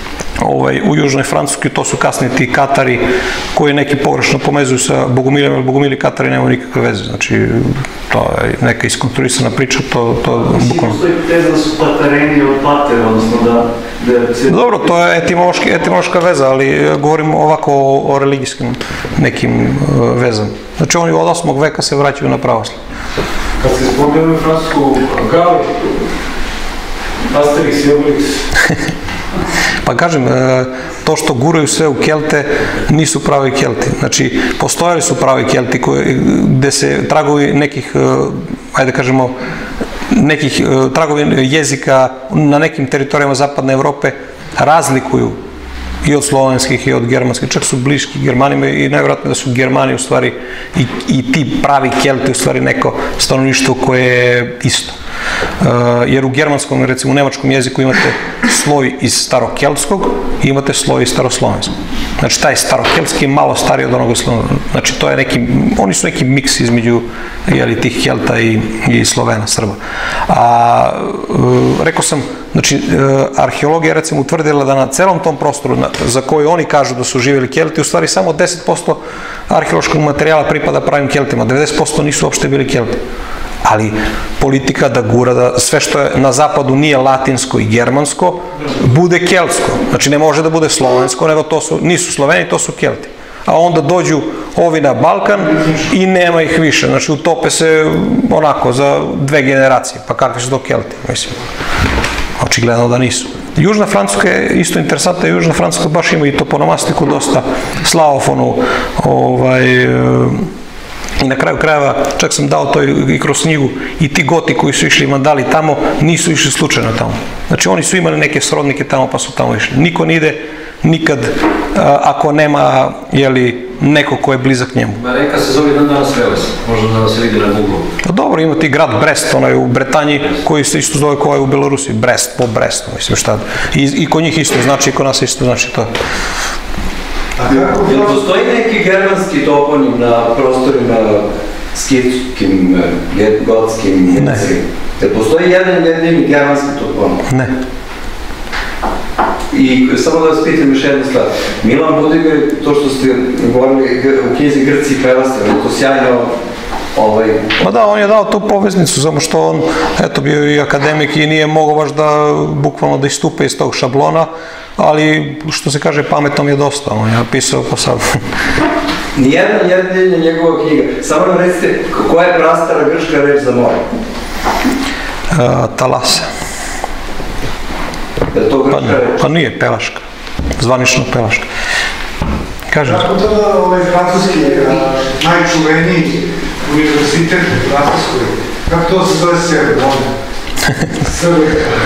u Južnoj Francuskoj, to su kasnije ti Katari koji neki pogrešno pomezuju sa Bogumiljem, jer Bogumili i Katari nemaju nikakve veze. Znači, to je neka iskonstruisana priča, to je bukvalno... Postoji teza da su Patareni od Pater, odnosno da... Dobro, to je etimološka veza, ali govorim ovako o religijskim nekim vezama. Znači, oni od osmog veka se vraćaju na pravoslavlje. Kad se spomenuli Francusku Gali, Asterix i Obelix... Pa kažem, to što guraju sve u Kelte nisu pravi Kelti. Znači, postojali su pravi Kelti gde se tragovi nekih, ajde kažemo, nekih tragovi jezika na nekim teritorijama Zapadne Evrope razlikuju i od slovenskih i od germanskih, čak su bliski Germanima i najvjerojatno da su Germani u stvari i ti pravi Kelti u stvari neko stanovništvo koje je isto. Jer u germanskom, recimo u nemačkom jeziku imate sloj iz starokeltskog i imate sloj iz staroslovenskog. Znači taj starokeltski je malo stariji od onoga slovenskog. Znači to je neki, oni su neki miks između tih Kelta i Slovena, Srba. A rekao sam, znači arheologija recimo utvrdila da na celom tom prostoru za koji oni kažu da su živjeli Kelti, u stvari samo deset posto arheološkog materijala pripada pravim Keltima, devedeset posto nisu uopšte bili Kelti. Ali politika da gura da sve što je na zapadu nije latinsko i germansko, bude keltsko. Znači ne može da bude slovensko, nego to su, nisu Sloveni, to su Kelti. A onda dođu ovi na Balkan i nema ih više. Znači utope se onako za dve generacije. Pa kakvi su to Kelti, mislim. Očigledno da nisu. Južna Francuska je isto interesantna, Južna Francuska baš ima i toponomastiku dosta slavofonu, ovaj... I na kraju krajeva, čak sam dao to i kroz knjigu, i ti Goti koji su išli Vandali tamo, nisu išli slučajno tamo. Znači oni su imali neke srodnike tamo pa su tamo išli. Niko ne ide nikad ako nema, jeli, neko ko je blizak njemu. Reka se zove dan danas Veles, možda da se vidi na Google. Pa dobro, ima ti grad Brest, onaj u Bretanji, koji se isto zove kao je u Belorusiji, Brest po Brestu, mislim šta. I kod njih isto znači, i kod nas isto znači to. Jel postoji neki germanski toponim na prostorima skitskim, gotskim? Ne. Jel postoji jedan jedini germanski toponim? Ne. I samo da vas pitam još jednu stvar. Milan Budigaj, to što ste govorili u knjizi Grci i Pelastre, je to sjajno... Pa da, on je dao tu poveznicu, samo što on, eto, bio i akademik i nije mogao baš da, bukvalno da istupe iz tog šablona, ali, što se kaže, pametom je dosta, on je napisao pa sad. Nijedna jedina njegova knjiga, samo nam recite, koja je prastara grčka reč za more? Talasa. Je to grčka reč? Pa nije, Pelaška, zvanično Pelaška. Kažem. Kako to da ovaj francuski najčuveniji univerzitet u Francuskoj, kako to se zove Sebe, one? Sebe.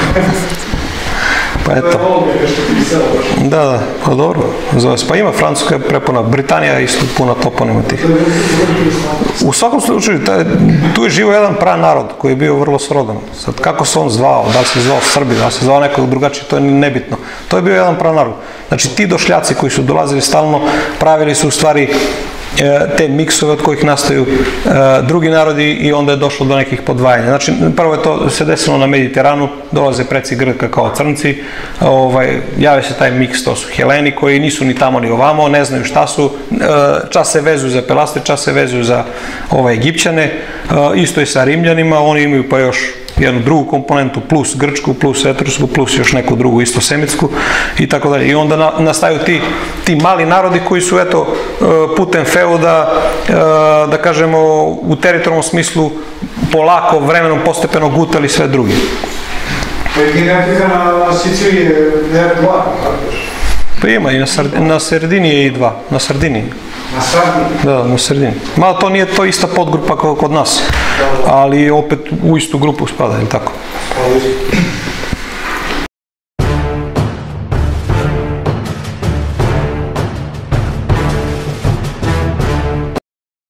Pa eto. To je ovo mi je nešto pisao baš. Da, da, pa dobro, zove se. Pa ima Francuska prepuna, Britanija isto puna toponima tih. U svakom slučaju, tu je živo jedan prav narod koji je bio vrlo srodan. Sad, kako se on zvao, da li se zvao Srbi, da li se zvao nekog drugačije, to je nebitno. To je bio jedan prav narod. Znači, ti došljaci koji su dolazili stalno, pravili su u stvari te miksove od kojih nastaju drugi narodi i onda je došlo do nekih podvajanja. Znači, prvo je to se desilo na Mediteranu, dolaze preci Grka kao crnci, jave se taj miks, to su Heleni koji nisu ni tamo ni ovamo, ne znaju šta su, čas se vezuju za Pelastre, čas se vezuju za Egipćane, isto i sa Rimljanima, oni imaju pa još jednu drugu komponentu, plus grčku, plus etrusku, plus još neku drugu isto semitsku i tako dalje. I onda nastaju ti mali narodi koji su, eto, putem feuda, da kažemo, u teritorijalnom smislu polako, vremenom, postepeno gutali sve drugi. Pa je genetika na Siciliji je dva, kako? Pa ima, i na Sardiniji je i dva, na Sardiniji. Na sredini. Da, na sredini. Mada to nije to ista podgrupa kao kod nas, ali opet u istu grupu spada, je li tako? Hvala.